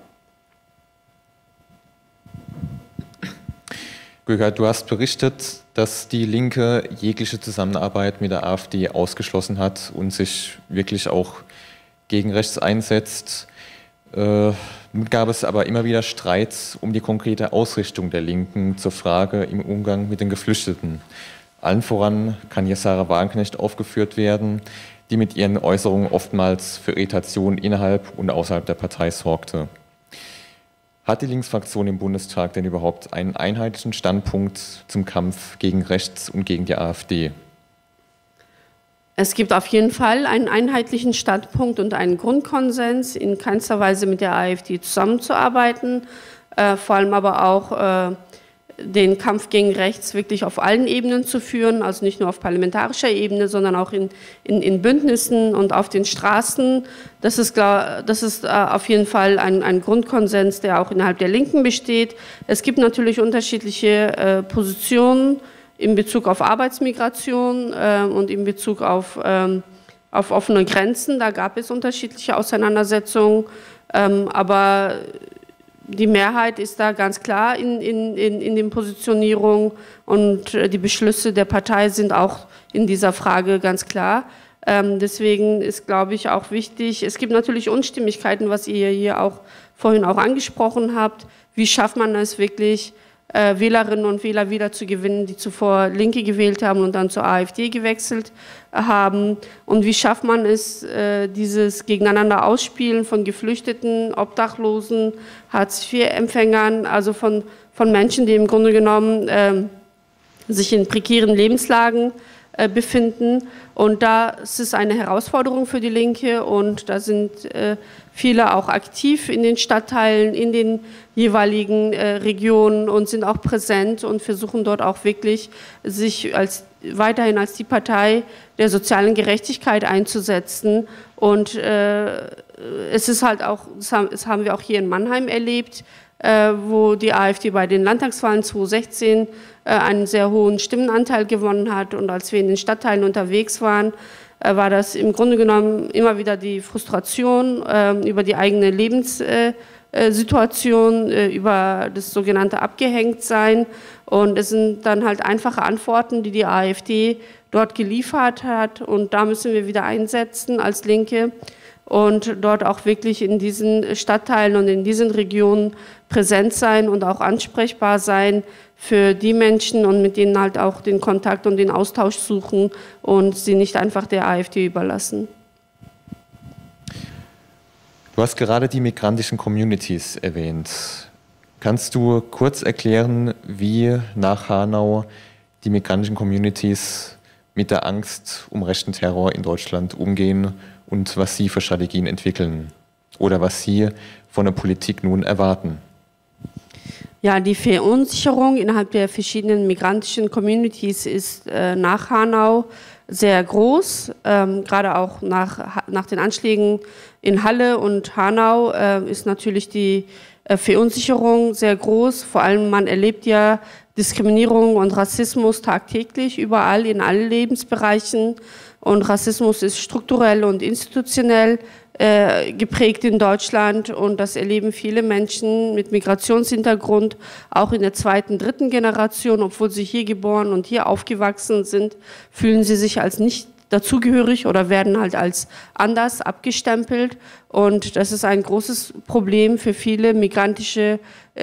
Göker, du hast berichtet, dass die Linke jegliche Zusammenarbeit mit der AfD ausgeschlossen hat und sich wirklich auch gegen rechts einsetzt. Nun gab es aber immer wieder Streit um die konkrete Ausrichtung der Linken zur Frage im Umgang mit den Geflüchteten. Allen voran kann hier Sarah Wagenknecht aufgeführt werden, die mit ihren Äußerungen oftmals für Irritation innerhalb und außerhalb der Partei sorgte. Hat die Linksfraktion im Bundestag denn überhaupt einen einheitlichen Standpunkt zum Kampf gegen rechts und gegen die AfD? Es gibt auf jeden Fall einen einheitlichen Standpunkt und einen Grundkonsens, in keinster Weise mit der AfD zusammenzuarbeiten, vor allem aber auch den Kampf gegen rechts wirklich auf allen Ebenen zu führen, also nicht nur auf parlamentarischer Ebene, sondern auch in Bündnissen und auf den Straßen. Das ist auf jeden Fall ein Grundkonsens, der auch innerhalb der Linken besteht. Es gibt natürlich unterschiedliche Positionen in Bezug auf Arbeitsmigration und in Bezug auf offene Grenzen. Da gab es unterschiedliche Auseinandersetzungen, aber die Mehrheit ist da ganz klar in den Positionierungen und die Beschlüsse der Partei sind auch in dieser Frage ganz klar. Deswegen ist, glaube ich, auch wichtig, es gibt natürlich Unstimmigkeiten, was ihr hier auch vorhin auch angesprochen habt. Wie schafft man es wirklich, Wählerinnen und Wähler wieder zu gewinnen, die zuvor Linke gewählt haben und dann zur AfD gewechselt haben? Und wie schafft man es, dieses Gegeneinander Ausspielen von Geflüchteten, Obdachlosen, Hartz-IV-Empfängern, also von Menschen, die im Grunde genommen sich in prekären Lebenslagen befinden. Und das ist eine Herausforderung für die Linke und da sind viele auch aktiv in den Stadtteilen, in den jeweiligen Regionen und sind auch präsent und versuchen dort auch wirklich sich weiterhin als die Partei der sozialen Gerechtigkeit einzusetzen. Und es ist halt auch, das haben wir auch hier in Mannheim erlebt, wo die AfD bei den Landtagswahlen 2016 einen sehr hohen Stimmenanteil gewonnen hat. Und als wir in den Stadtteilen unterwegs waren, war das im Grunde genommen immer wieder die Frustration über die eigene Lebenssituation, über das sogenannte Abgehängtsein. Und es sind dann halt einfache Antworten, die die AfD dort geliefert hat. Und da müssen wir wieder einsetzen als Linke und dort auch wirklich in diesen Stadtteilen und in diesen Regionen präsent sein und auch ansprechbar sein für die Menschen und mit denen halt auch den Kontakt und den Austausch suchen und sie nicht einfach der AfD überlassen. Du hast gerade die migrantischen Communities erwähnt. Kannst du kurz erklären, wie nach Hanau die migrantischen Communities mit der Angst um rechten Terror in Deutschland umgehen und was sie für Strategien entwickeln oder was sie von der Politik nun erwarten? Ja, die Verunsicherung innerhalb der verschiedenen migrantischen Communities ist nach Hanau sehr groß. Gerade auch nach den Anschlägen in Halle und Hanau ist natürlich die Verunsicherung sehr groß. Vor allem man erlebt ja Diskriminierung und Rassismus tagtäglich, überall in allen Lebensbereichen. Und Rassismus ist strukturell und institutionell geprägt in Deutschland und das erleben viele Menschen mit Migrationshintergrund, auch in der zweiten, dritten Generation, obwohl sie hier geboren und hier aufgewachsen sind, fühlen sie sich als nicht dazugehörig oder werden halt als anders abgestempelt. Und das ist ein großes Problem für viele migrantische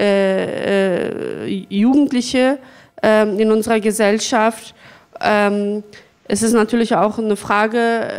Jugendliche in unserer Gesellschaft. Es ist natürlich auch eine Frage,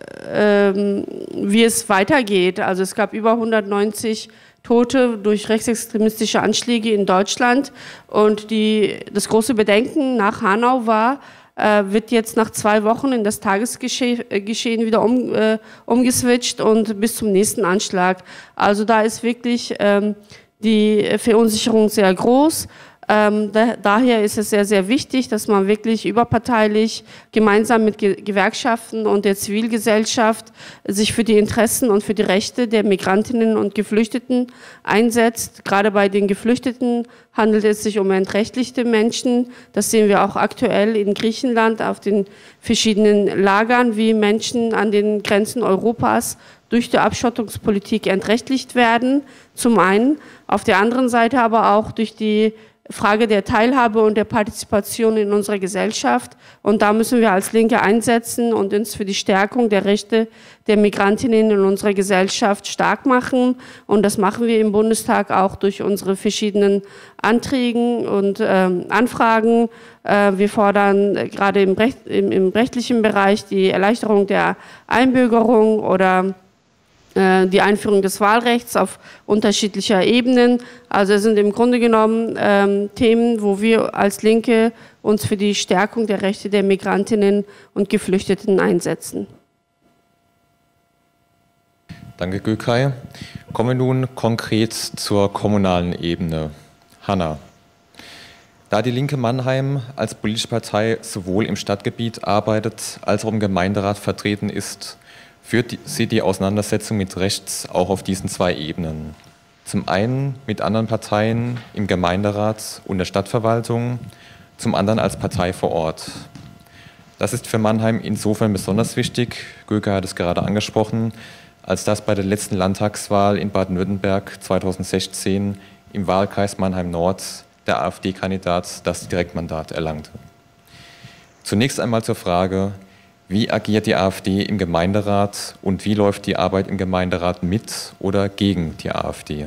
wie es weitergeht. Also es gab über 190 Tote durch rechtsextremistische Anschläge in Deutschland. Und das große Bedenken nach Hanau war, wird jetzt nach 2 Wochen in das Tagesgeschehen wieder umgeswitcht und bis zum nächsten Anschlag. Also da ist wirklich die Verunsicherung sehr groß. Daher ist es sehr, sehr wichtig, dass man wirklich überparteilich gemeinsam mit Gewerkschaften und der Zivilgesellschaft sich für die Interessen und für die Rechte der Migrantinnen und Geflüchteten einsetzt. Gerade bei den Geflüchteten handelt es sich um entrechtlichte Menschen. Das sehen wir auch aktuell in Griechenland auf den verschiedenen Lagern, wie Menschen an den Grenzen Europas durch die Abschottungspolitik entrechtlicht werden, zum einen. Auf der anderen Seite aber auch durch die Frage der Teilhabe und der Partizipation in unserer Gesellschaft. Und da müssen wir als Linke einsetzen und uns für die Stärkung der Rechte der Migrantinnen in unserer Gesellschaft stark machen. Und das machen wir im Bundestag auch durch unsere verschiedenen Anträge und Anfragen. Wir fordern gerade im rechtlichen Bereich die Erleichterung der Einbürgerung oder die Einführung des Wahlrechts auf unterschiedlicher Ebenen. Also es sind im Grunde genommen Themen, wo wir als Linke uns für die Stärkung der Rechte der Migrantinnen und Geflüchteten einsetzen. Danke, Gökay. Kommen wir nun konkret zur kommunalen Ebene. Hanna. Da die Linke Mannheim als politische Partei sowohl im Stadtgebiet arbeitet, als auch im Gemeinderat vertreten ist, führt sie die Auseinandersetzung mit rechts auch auf diesen 2 Ebenen. Zum einen mit anderen Parteien im Gemeinderat und der Stadtverwaltung, zum anderen als Partei vor Ort. Das ist für Mannheim insofern besonders wichtig, Gökay hat es gerade angesprochen, als dass bei der letzten Landtagswahl in Baden-Württemberg 2016 im Wahlkreis Mannheim-Nord der AfD-Kandidat das Direktmandat erlangte. Zunächst einmal zur Frage, wie agiert die AfD im Gemeinderat und wie läuft die Arbeit im Gemeinderat mit oder gegen die AfD?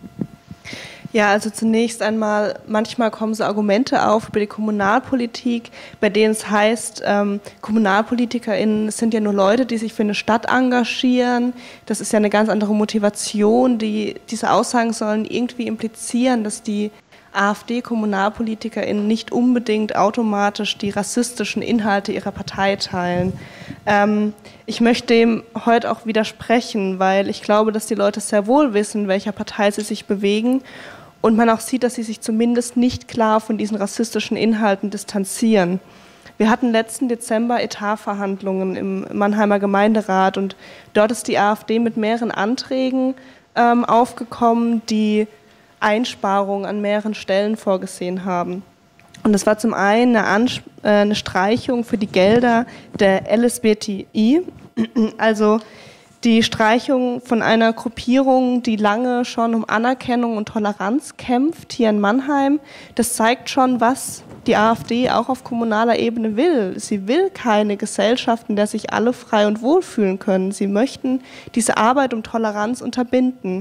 Ja, also zunächst einmal, manchmal kommen so Argumente auf über die Kommunalpolitik, bei denen es heißt, KommunalpolitikerInnen sind ja nur Leute, die sich für eine Stadt engagieren. Das ist ja eine ganz andere Motivation. Diese Aussagen sollen irgendwie implizieren, dass die AfD-KommunalpolitikerInnen nicht unbedingt automatisch die rassistischen Inhalte ihrer Partei teilen. Ich möchte dem heute auch widersprechen, weil ich glaube, dass die Leute sehr wohl wissen, welcher Partei sie sich bewegen und man auch sieht, dass sie sich zumindest nicht klar von diesen rassistischen Inhalten distanzieren. Wir hatten letzten Dezember Etatverhandlungen im Mannheimer Gemeinderat und dort ist die AfD mit mehreren Anträgen aufgekommen, die Einsparungen an mehreren Stellen vorgesehen haben. Und das war zum einen eine Streichung für die Gelder der LSBTI, also die Streichung von einer Gruppierung, die lange schon um Anerkennung und Toleranz kämpft, hier in Mannheim. Das zeigt schon, was die AfD auch auf kommunaler Ebene will. Sie will keine Gesellschaft, in der sich alle frei und wohl fühlen können. Sie möchten diese Arbeit um Toleranz unterbinden.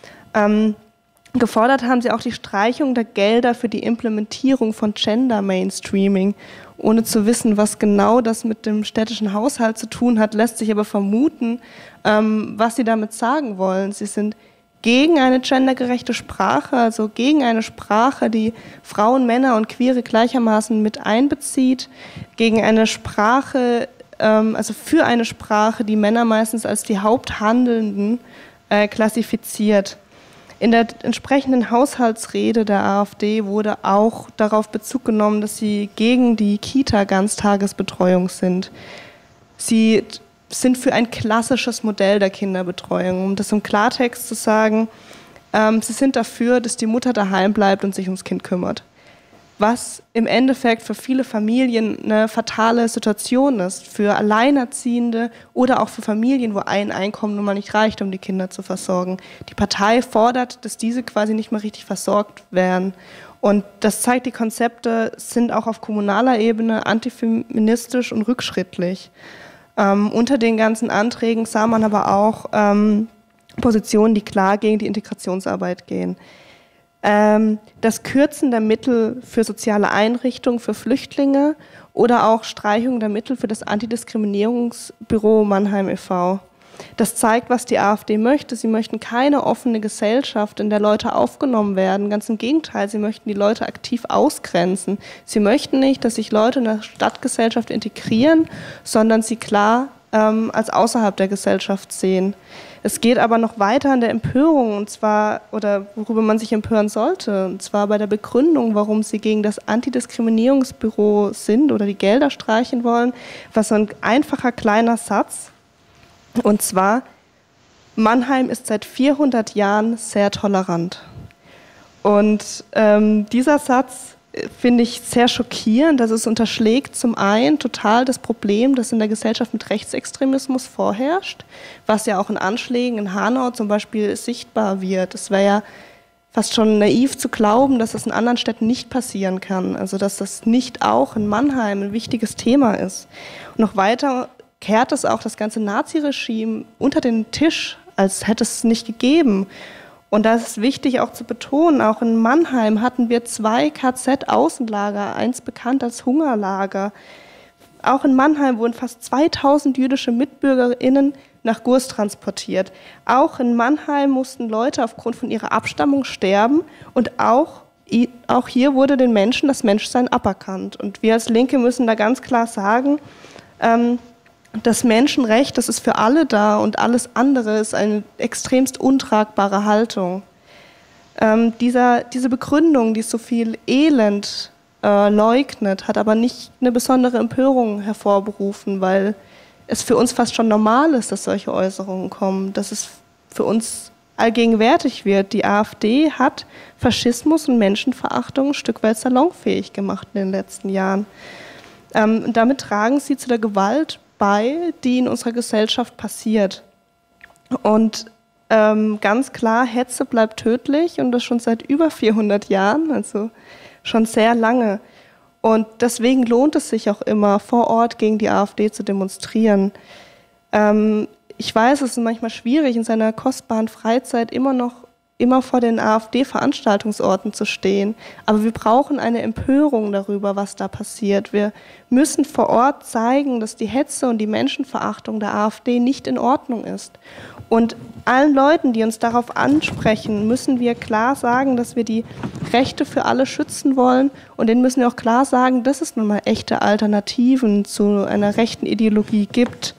Gefordert haben sie auch die Streichung der Gelder für die Implementierung von Gender Mainstreaming. Ohne zu wissen, was genau das mit dem städtischen Haushalt zu tun hat, lässt sich aber vermuten, was sie damit sagen wollen. Sie sind gegen eine gendergerechte Sprache, also gegen eine Sprache, die Frauen, Männer und Queere gleichermaßen mit einbezieht, gegen eine Sprache, also für eine Sprache, die Männer meistens als die Haupthandelnden klassifiziert. In der entsprechenden Haushaltsrede der AfD wurde auch darauf Bezug genommen, dass sie gegen die Kita-Ganztagesbetreuung sind. Sie sind für ein klassisches Modell der Kinderbetreuung. Um das im Klartext zu sagen, sie sind dafür, dass die Mutter daheim bleibt und sich ums Kind kümmert. Was im Endeffekt für viele Familien eine fatale Situation ist, für Alleinerziehende oder auch für Familien, wo ein Einkommen nun mal nicht reicht, um die Kinder zu versorgen. Die Partei fordert, dass diese quasi nicht mehr richtig versorgt werden. Und das zeigt, die Konzepte sind auch auf kommunaler Ebene antifeministisch und rückschrittlich. Unter den ganzen Anträgen sah man aber auch Positionen, die klar gegen die Integrationsarbeit gehen. Das Kürzen der Mittel für soziale Einrichtungen für Flüchtlinge oder auch Streichung der Mittel für das Antidiskriminierungsbüro Mannheim e.V. Das zeigt, was die AfD möchte. Sie möchten keine offene Gesellschaft, in der Leute aufgenommen werden. Ganz im Gegenteil, sie möchten die Leute aktiv ausgrenzen. Sie möchten nicht, dass sich Leute in der Stadtgesellschaft integrieren, sondern sie klar als außerhalb der Gesellschaft sehen. Es geht aber noch weiter an der Empörung, und zwar, oder worüber man sich empören sollte, und zwar bei der Begründung, warum sie gegen das Antidiskriminierungsbüro sind oder die Gelder streichen wollen, was so ein einfacher kleiner Satz. Und zwar, Mannheim ist seit 400 Jahren sehr tolerant. Und dieser Satz finde ich sehr schockierend, dass es unterschlägt zum einen total das Problem, das in der Gesellschaft mit Rechtsextremismus vorherrscht, was ja auch in Anschlägen in Hanau zum Beispiel sichtbar wird. Es wäre ja fast schon naiv zu glauben, dass das in anderen Städten nicht passieren kann, also dass das nicht auch in Mannheim ein wichtiges Thema ist. Und noch weiter kehrt es auch das ganze Naziregime unter den Tisch, als hätte es nicht gegeben. Und da ist es wichtig auch zu betonen, auch in Mannheim hatten wir 2 KZ-Außenlager, eins bekannt als Hungerlager. Auch in Mannheim wurden fast 2000 jüdische MitbürgerInnen nach Gurs transportiert. Auch in Mannheim mussten Leute aufgrund von ihrer Abstammung sterben, und auch hier wurde den Menschen das Menschsein aberkannt. Und wir als Linke müssen da ganz klar sagen, das Menschenrecht, das ist für alle da, und alles andere ist eine extremst untragbare Haltung. Diese Begründung, die so viel Elend leugnet, hat aber nicht eine besondere Empörung hervorgerufen, weil es für uns fast schon normal ist, dass solche Äußerungen kommen, dass es für uns allgegenwärtig wird. Die AfD hat Faschismus und Menschenverachtung ein Stück weit salonfähig gemacht in den letzten Jahren. Und damit tragen sie zu der Gewalt bei, die in unserer Gesellschaft passiert. Und ganz klar, Hetze bleibt tödlich, und das schon seit über 400 Jahren, also schon sehr lange. Und deswegen lohnt es sich auch immer, vor Ort gegen die AfD zu demonstrieren. Ich weiß, es ist manchmal schwierig, in seiner kostbaren Freizeit immer vor den AfD-Veranstaltungsorten zu stehen. Aber wir brauchen eine Empörung darüber, was da passiert. Wir müssen vor Ort zeigen, dass die Hetze und die Menschenverachtung der AfD nicht in Ordnung ist. Und allen Leuten, die uns darauf ansprechen, müssen wir klar sagen, dass wir die Rechte für alle schützen wollen. Und denen müssen wir auch klar sagen, dass es nun mal echte Alternativen zu einer rechten Ideologie gibt.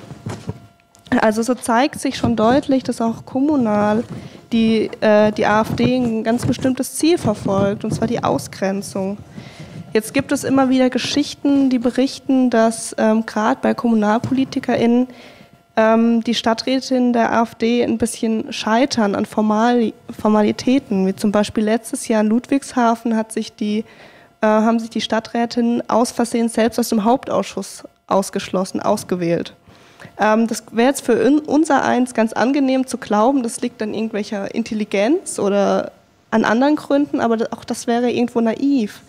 Also so zeigt sich schon deutlich, dass auch kommunal die AfD ein ganz bestimmtes Ziel verfolgt, und zwar die Ausgrenzung. Jetzt gibt es immer wieder Geschichten, die berichten, dass gerade bei KommunalpolitikerInnen die Stadträtinnen der AfD ein bisschen scheitern an Formalitäten. Wie zum Beispiel letztes Jahr in Ludwigshafen haben sich die Stadträtinnen aus Versehen selbst aus dem Hauptausschuss ausgewählt. Das wäre jetzt für unser eins ganz angenehm zu glauben, das liegt an irgendwelcher Intelligenz oder an anderen Gründen, aber auch das wäre irgendwo naiv.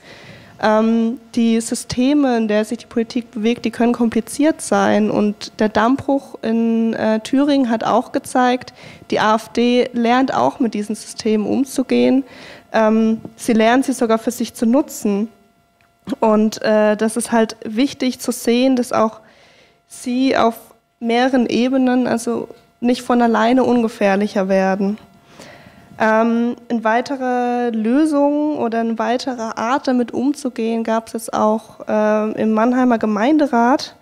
Die Systeme, in der sich die Politik bewegt, die können kompliziert sein, und der Dammbruch in Thüringen hat auch gezeigt, die AfD lernt auch mit diesen Systemen umzugehen. Sie lernt sie sogar für sich zu nutzen, und das ist halt wichtig zu sehen, dass auch sie auf mehreren Ebenen also nicht von alleine ungefährlicher werden. Eine weitere Lösung oder eine weitere Art, damit umzugehen, gab es jetzt auch im Mannheimer Gemeinderat.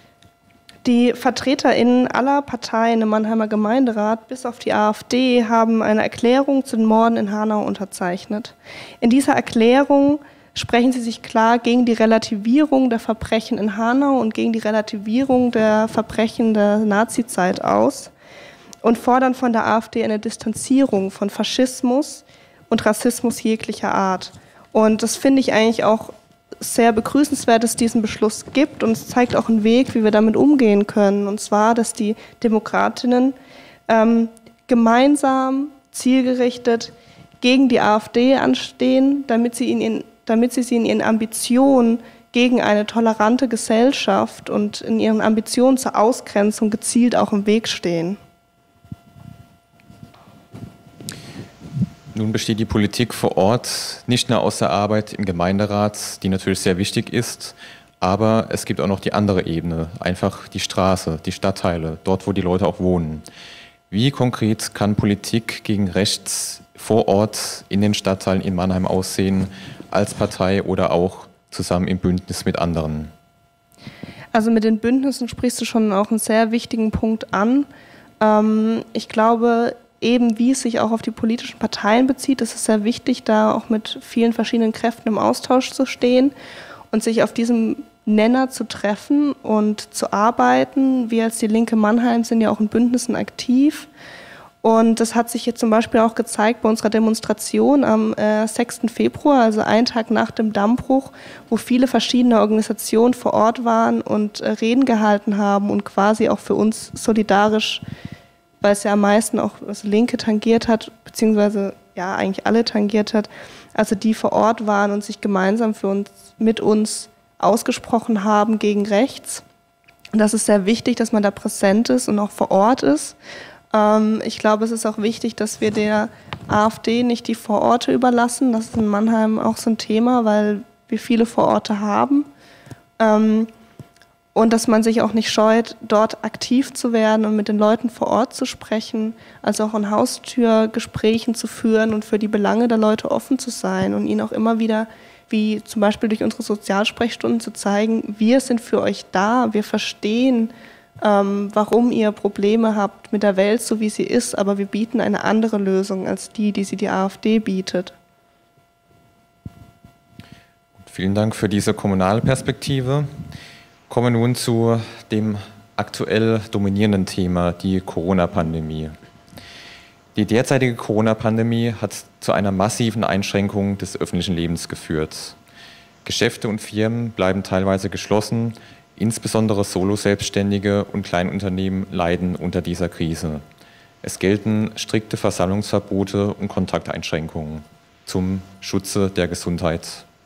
Die VertreterInnen aller Parteien im Mannheimer Gemeinderat, bis auf die AfD, haben eine Erklärung zu den Morden in Hanau unterzeichnet. In dieser Erklärung sprechen sie sich klar gegen die Relativierung der Verbrechen in Hanau und gegen die Relativierung der Verbrechen der Nazizeit aus und fordern von der AfD eine Distanzierung von Faschismus und Rassismus jeglicher Art. Und das finde ich eigentlich auch sehr begrüßenswert, dass es diesen Beschluss gibt, und es zeigt auch einen Weg, wie wir damit umgehen können. Und zwar, dass die Demokratinnen gemeinsam, zielgerichtet gegen die AfD anstehen, damit sie sie in ihren Ambitionen gegen eine tolerante Gesellschaft und in ihren Ambitionen zur Ausgrenzung gezielt auch im Weg stehen. Nun besteht die Politik vor Ort nicht nur aus der Arbeit im Gemeinderat, die natürlich sehr wichtig ist, aber es gibt auch noch die andere Ebene, einfach die Straße, die Stadtteile, dort, wo die Leute auch wohnen. Wie konkret kann Politik gegen rechts vor Ort in den Stadtteilen in Mannheim aussehen, als Partei oder auch zusammen im Bündnis mit anderen? Also mit den Bündnissen sprichst du schon auch einen sehr wichtigen Punkt an. Ich glaube, eben wie es sich auch auf die politischen Parteien bezieht, ist es sehr wichtig, da auch mit vielen verschiedenen Kräften im Austausch zu stehen und sich auf diesem Nenner zu treffen und zu arbeiten. Wir als die Linke Mannheim sind ja auch in Bündnissen aktiv. Und das hat sich jetzt zum Beispiel auch gezeigt bei unserer Demonstration am 6. Februar, also einen Tag nach dem Dammbruch, wo viele verschiedene Organisationen vor Ort waren und Reden gehalten haben und quasi auch für uns solidarisch, weil es ja am meisten auch das Linke tangiert hat, beziehungsweise ja eigentlich alle tangiert hat, also die vor Ort waren und sich gemeinsam mit uns ausgesprochen haben gegen rechts. Und das ist sehr wichtig, dass man da präsent ist und auch vor Ort ist. Ich glaube, es ist auch wichtig, dass wir der AfD nicht die Vororte überlassen. Das ist in Mannheim auch so ein Thema, weil wir viele Vororte haben. Und dass man sich auch nicht scheut, dort aktiv zu werden und mit den Leuten vor Ort zu sprechen, also auch in Haustürgesprächen zu führen und für die Belange der Leute offen zu sein und ihnen auch immer wieder, wie zum Beispiel durch unsere Sozialsprechstunden, zu zeigen, wir sind für euch da, wir verstehen, warum ihr Probleme habt mit der Welt, so wie sie ist, aber wir bieten eine andere Lösung als die sie die AfD bietet. Vielen Dank für diese kommunale Perspektive. Kommen wir nun zu dem aktuell dominierenden Thema, die Corona-Pandemie. Die derzeitige Corona-Pandemie hat zu einer massiven Einschränkung des öffentlichen Lebens geführt. Geschäfte und Firmen bleiben teilweise geschlossen. Insbesondere Solo-Selbstständige und Kleinunternehmen leiden unter dieser Krise. Es gelten strikte Versammlungsverbote und Kontakteinschränkungen zum Schutze der Gesundheit.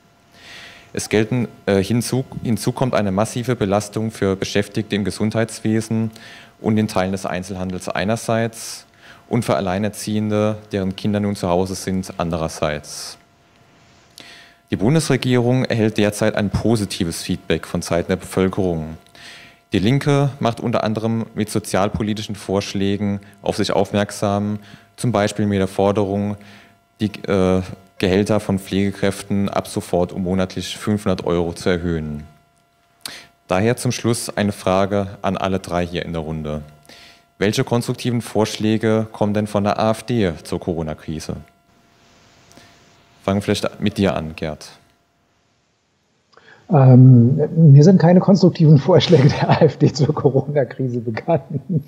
Hinzu kommt eine massive Belastung für Beschäftigte im Gesundheitswesen und in Teilen des Einzelhandels einerseits und für Alleinerziehende, deren Kinder nun zu Hause sind, andererseits. Die Bundesregierung erhält derzeit ein positives Feedback von Seiten der Bevölkerung. Die Linke macht unter anderem mit sozialpolitischen Vorschlägen auf sich aufmerksam, zum Beispiel mit der Forderung, die Gehälter von Pflegekräften ab sofort um monatlich 500 € zu erhöhen. Daher zum Schluss eine Frage an alle drei hier in der Runde. Welche konstruktiven Vorschläge kommen denn von der AfD zur Corona-Krise? Fangen wir vielleicht mit dir an, Gerd. Mir sind keine konstruktiven Vorschläge der AfD zur Corona-Krise bekannt.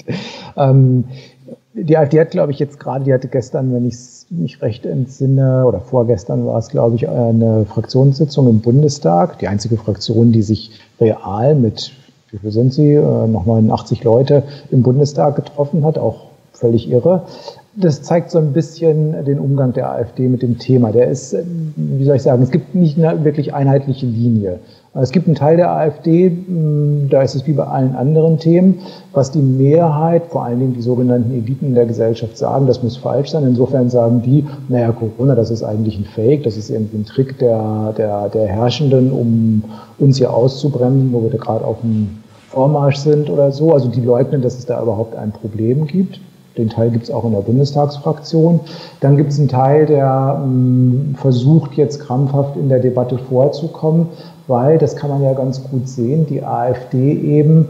Die AfD hat, glaube ich, die hatte gestern, wenn ich mich recht entsinne, oder vorgestern war es, glaube ich, eine Fraktionssitzung im Bundestag. Die einzige Fraktion, die sich real mit, wie viel sind sie, noch 89 Leute im Bundestag getroffen hat, auch völlig irre. Das zeigt so ein bisschen den Umgang der AfD mit dem Thema. Der ist, wie soll ich sagen, es gibt nicht eine wirklich einheitliche Linie. Es gibt einen Teil der AfD, da ist es wie bei allen anderen Themen, was die Mehrheit, vor allen Dingen die sogenannten Eliten der Gesellschaft sagen, das muss falsch sein. Insofern sagen die, naja, Corona, das ist eigentlich ein Fake, das ist irgendwie ein Trick der Herrschenden, um uns hier auszubremsen, wo wir da gerade auf dem Vormarsch sind oder so. Also die leugnen, dass es da überhaupt ein Problem gibt. Den Teil gibt es auch in der Bundestagsfraktion. Dann gibt es einen Teil, der versucht jetzt krampfhaft in der Debatte vorzukommen, weil, das kann man ja ganz gut sehen, die AfD eben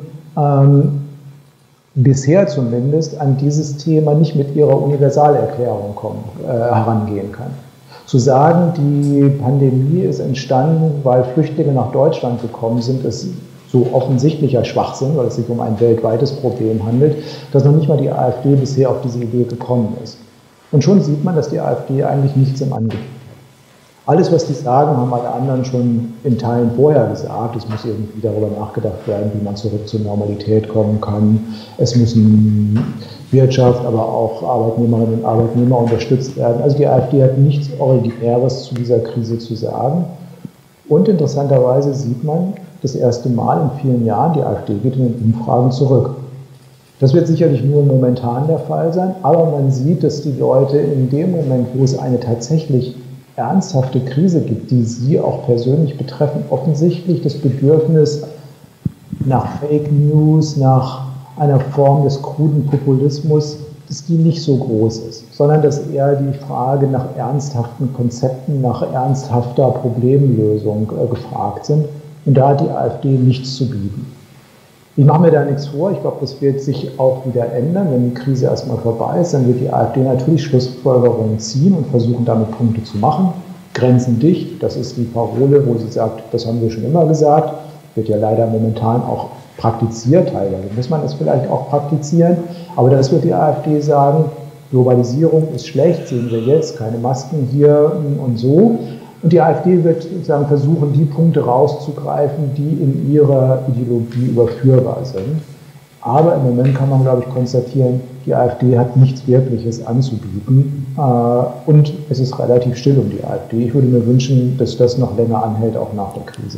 bisher zumindest an dieses Thema nicht mit ihrer Universalerklärung herangehen kann. Zu sagen, die Pandemie ist entstanden, weil Flüchtlinge nach Deutschland gekommen sind, ist so offensichtlicher Schwachsinn, weil es sich um ein weltweites Problem handelt, dass noch nicht mal die AfD bisher auf diese Idee gekommen ist. Und schon sieht man, dass die AfD eigentlich nichts im Angebot hat. Alles, was die sagen, haben alle anderen schon in Teilen vorher gesagt. Es muss irgendwie darüber nachgedacht werden, wie man zurück zur Normalität kommen kann. Es müssen Wirtschaft, aber auch Arbeitnehmerinnen und Arbeitnehmer unterstützt werden. Also die AfD hat nichts Originäres zu dieser Krise zu sagen. Und interessanterweise sieht man das erste Mal in vielen Jahren, die AfD geht in den Umfragen zurück. Das wird sicherlich nur momentan der Fall sein, aber man sieht, dass die Leute in dem Moment, wo es eine tatsächlich ernsthafte Krise gibt, die sie auch persönlich betreffen, offensichtlich das Bedürfnis nach Fake News, nach einer Form des kruden Populismus, dass die nicht so groß ist, sondern dass eher die Frage nach ernsthaften Konzepten, nach ernsthafter Problemlösung gefragt sind. Und da hat die AfD nichts zu bieten. Ich mache mir da nichts vor. Ich glaube, das wird sich auch wieder ändern. Wenn die Krise erstmal vorbei ist, dann wird die AfD natürlich Schlussfolgerungen ziehen und versuchen, damit Punkte zu machen. Grenzen dicht, das ist die Parole, wo sie sagt, das haben wir schon immer gesagt. Wird ja leider momentan auch praktiziert, teilweise muss man das vielleicht auch praktizieren. Aber das wird die AfD sagen, Globalisierung ist schlecht, sehen wir jetzt, keine Masken hier und so. Und die AfD wird sozusagen versuchen, die Punkte rauszugreifen, die in ihrer Ideologie überführbar sind. Aber im Moment kann man, glaube ich, konstatieren, die AfD hat nichts Wirkliches anzubieten. Und es ist relativ still um die AfD. Ich würde mir wünschen, dass das noch länger anhält, auch nach der Krise.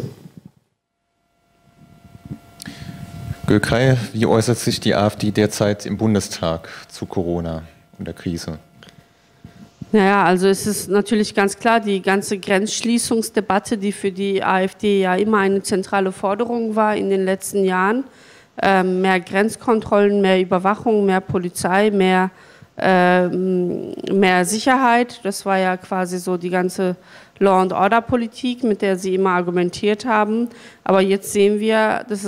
Gökay, wie äußert sich die AfD derzeit im Bundestag zu Corona und der Krise? Naja, also es ist natürlich ganz klar, die ganze Grenzschließungsdebatte, die für die AfD ja immer eine zentrale Forderung war in den letzten Jahren, mehr Grenzkontrollen, mehr Überwachung, mehr Polizei, mehr Sicherheit, das war ja quasi so die ganze Law-and-Order-Politik, mit der sie immer argumentiert haben. Aber jetzt sehen wir, dass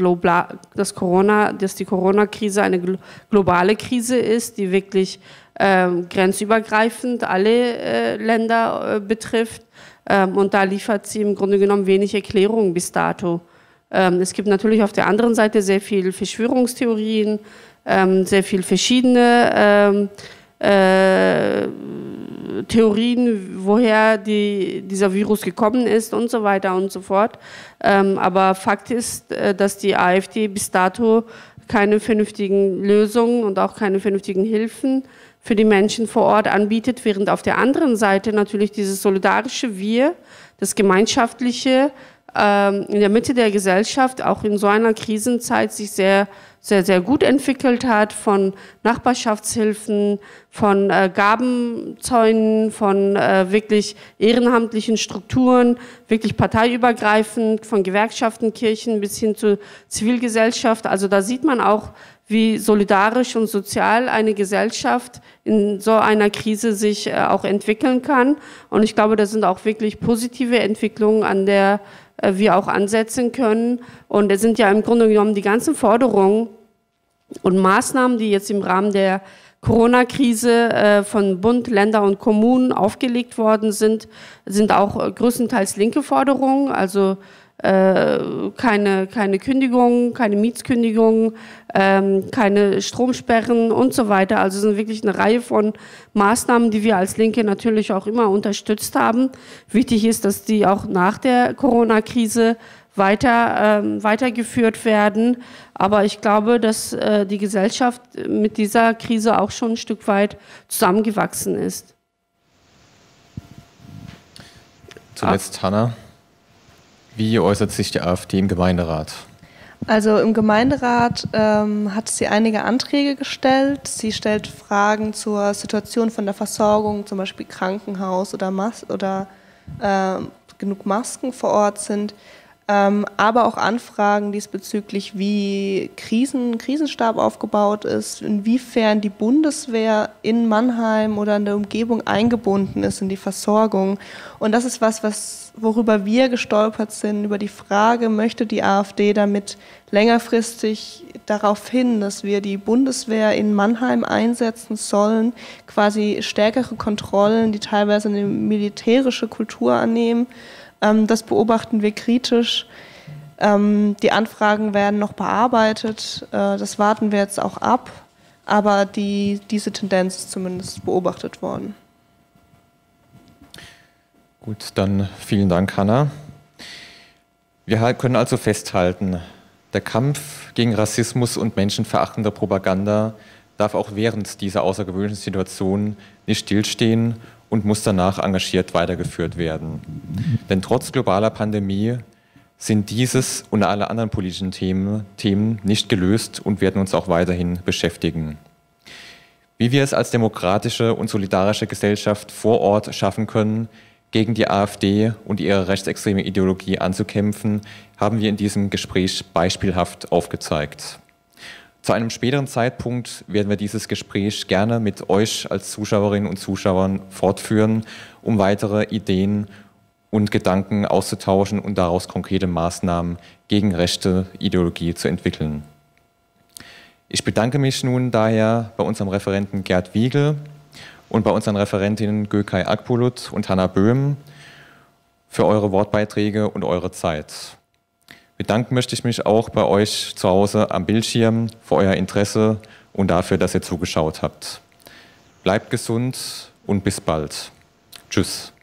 die Corona-Krise eine globale Krise ist, die wirklich grenzübergreifend alle Länder betrifft. Und da liefert sie im Grunde genommen wenig Erklärung bis dato. Es gibt natürlich auf der anderen Seite sehr viele Verschwörungstheorien, sehr viele verschiedene Theorien, woher dieser Virus gekommen ist und so weiter und so fort. Aber Fakt ist, dass die AfD bis dato keine vernünftigen Lösungen und auch keine vernünftigen Hilfen für die Menschen vor Ort anbietet, während auf der anderen Seite natürlich dieses solidarische Wir, das Gemeinschaftliche in der Mitte der Gesellschaft auch in so einer Krisenzeit sich sehr, sehr, sehr gut entwickelt hat, von Nachbarschaftshilfen, von Gabenzäunen, von wirklich ehrenamtlichen Strukturen, wirklich parteiübergreifend, von Gewerkschaften, Kirchen bis hin zur Zivilgesellschaft. Also da sieht man auch, wie solidarisch und sozial eine Gesellschaft in so einer Krise sich auch entwickeln kann. Und ich glaube, das sind auch wirklich positive Entwicklungen, an der wir auch ansetzen können. Und es sind ja im Grunde genommen die ganzen Forderungen und Maßnahmen, die jetzt im Rahmen der Corona-Krise von Bund, Länder und Kommunen aufgelegt worden sind auch größtenteils linke Forderungen, also keine Kündigungen, keine Mietskündigungen, keine Stromsperren und so weiter. Also es sind wirklich eine Reihe von Maßnahmen, die wir als Linke natürlich auch immer unterstützt haben. Wichtig ist, dass die auch nach der Corona-Krise weitergeführt werden. Aber ich glaube, dass die Gesellschaft mit dieser Krise auch schon ein Stück weit zusammengewachsen ist. Zuletzt Hanna. Wie äußert sich die AfD im Gemeinderat? Also im Gemeinderat hat sie einige Anträge gestellt. Sie stellt Fragen zur Situation von der Versorgung, zum Beispiel Krankenhaus oder genug Masken vor Ort sind. Aber auch Anfragen diesbezüglich, wie Krisenstab aufgebaut ist, inwiefern die Bundeswehr in Mannheim oder in der Umgebung eingebunden ist in die Versorgung. Und das ist worüber wir gestolpert sind, über die Frage, möchte die AfD damit längerfristig darauf hin, dass wir die Bundeswehr in Mannheim einsetzen sollen, quasi stärkere Kontrollen, die teilweise eine militärische Kultur annehmen. Das beobachten wir kritisch. Die Anfragen werden noch bearbeitet. Das warten wir jetzt auch ab. Aber diese Tendenz ist zumindest beobachtet worden. Gut, dann vielen Dank, Hanna. Wir können also festhalten, der Kampf gegen Rassismus und menschenverachtende Propaganda darf auch während dieser außergewöhnlichen Situation nicht stillstehen und muss danach engagiert weitergeführt werden. Denn trotz globaler Pandemie sind dieses und alle anderen politischen Themen nicht gelöst und werden uns auch weiterhin beschäftigen. Wie wir es als demokratische und solidarische Gesellschaft vor Ort schaffen können, gegen die AfD und ihre rechtsextreme Ideologie anzukämpfen, haben wir in diesem Gespräch beispielhaft aufgezeigt. Zu einem späteren Zeitpunkt werden wir dieses Gespräch gerne mit euch als Zuschauerinnen und Zuschauern fortführen, um weitere Ideen und Gedanken auszutauschen und daraus konkrete Maßnahmen gegen rechte Ideologie zu entwickeln. Ich bedanke mich nun daher bei unserem Referenten Gerd Wiegel und bei unseren Referentinnen Gökay Akbulut und Hanna Böhm für eure Wortbeiträge und eure Zeit. Bedanken möchte ich mich auch bei euch zu Hause am Bildschirm für euer Interesse und dafür, dass ihr zugeschaut habt. Bleibt gesund und bis bald. Tschüss.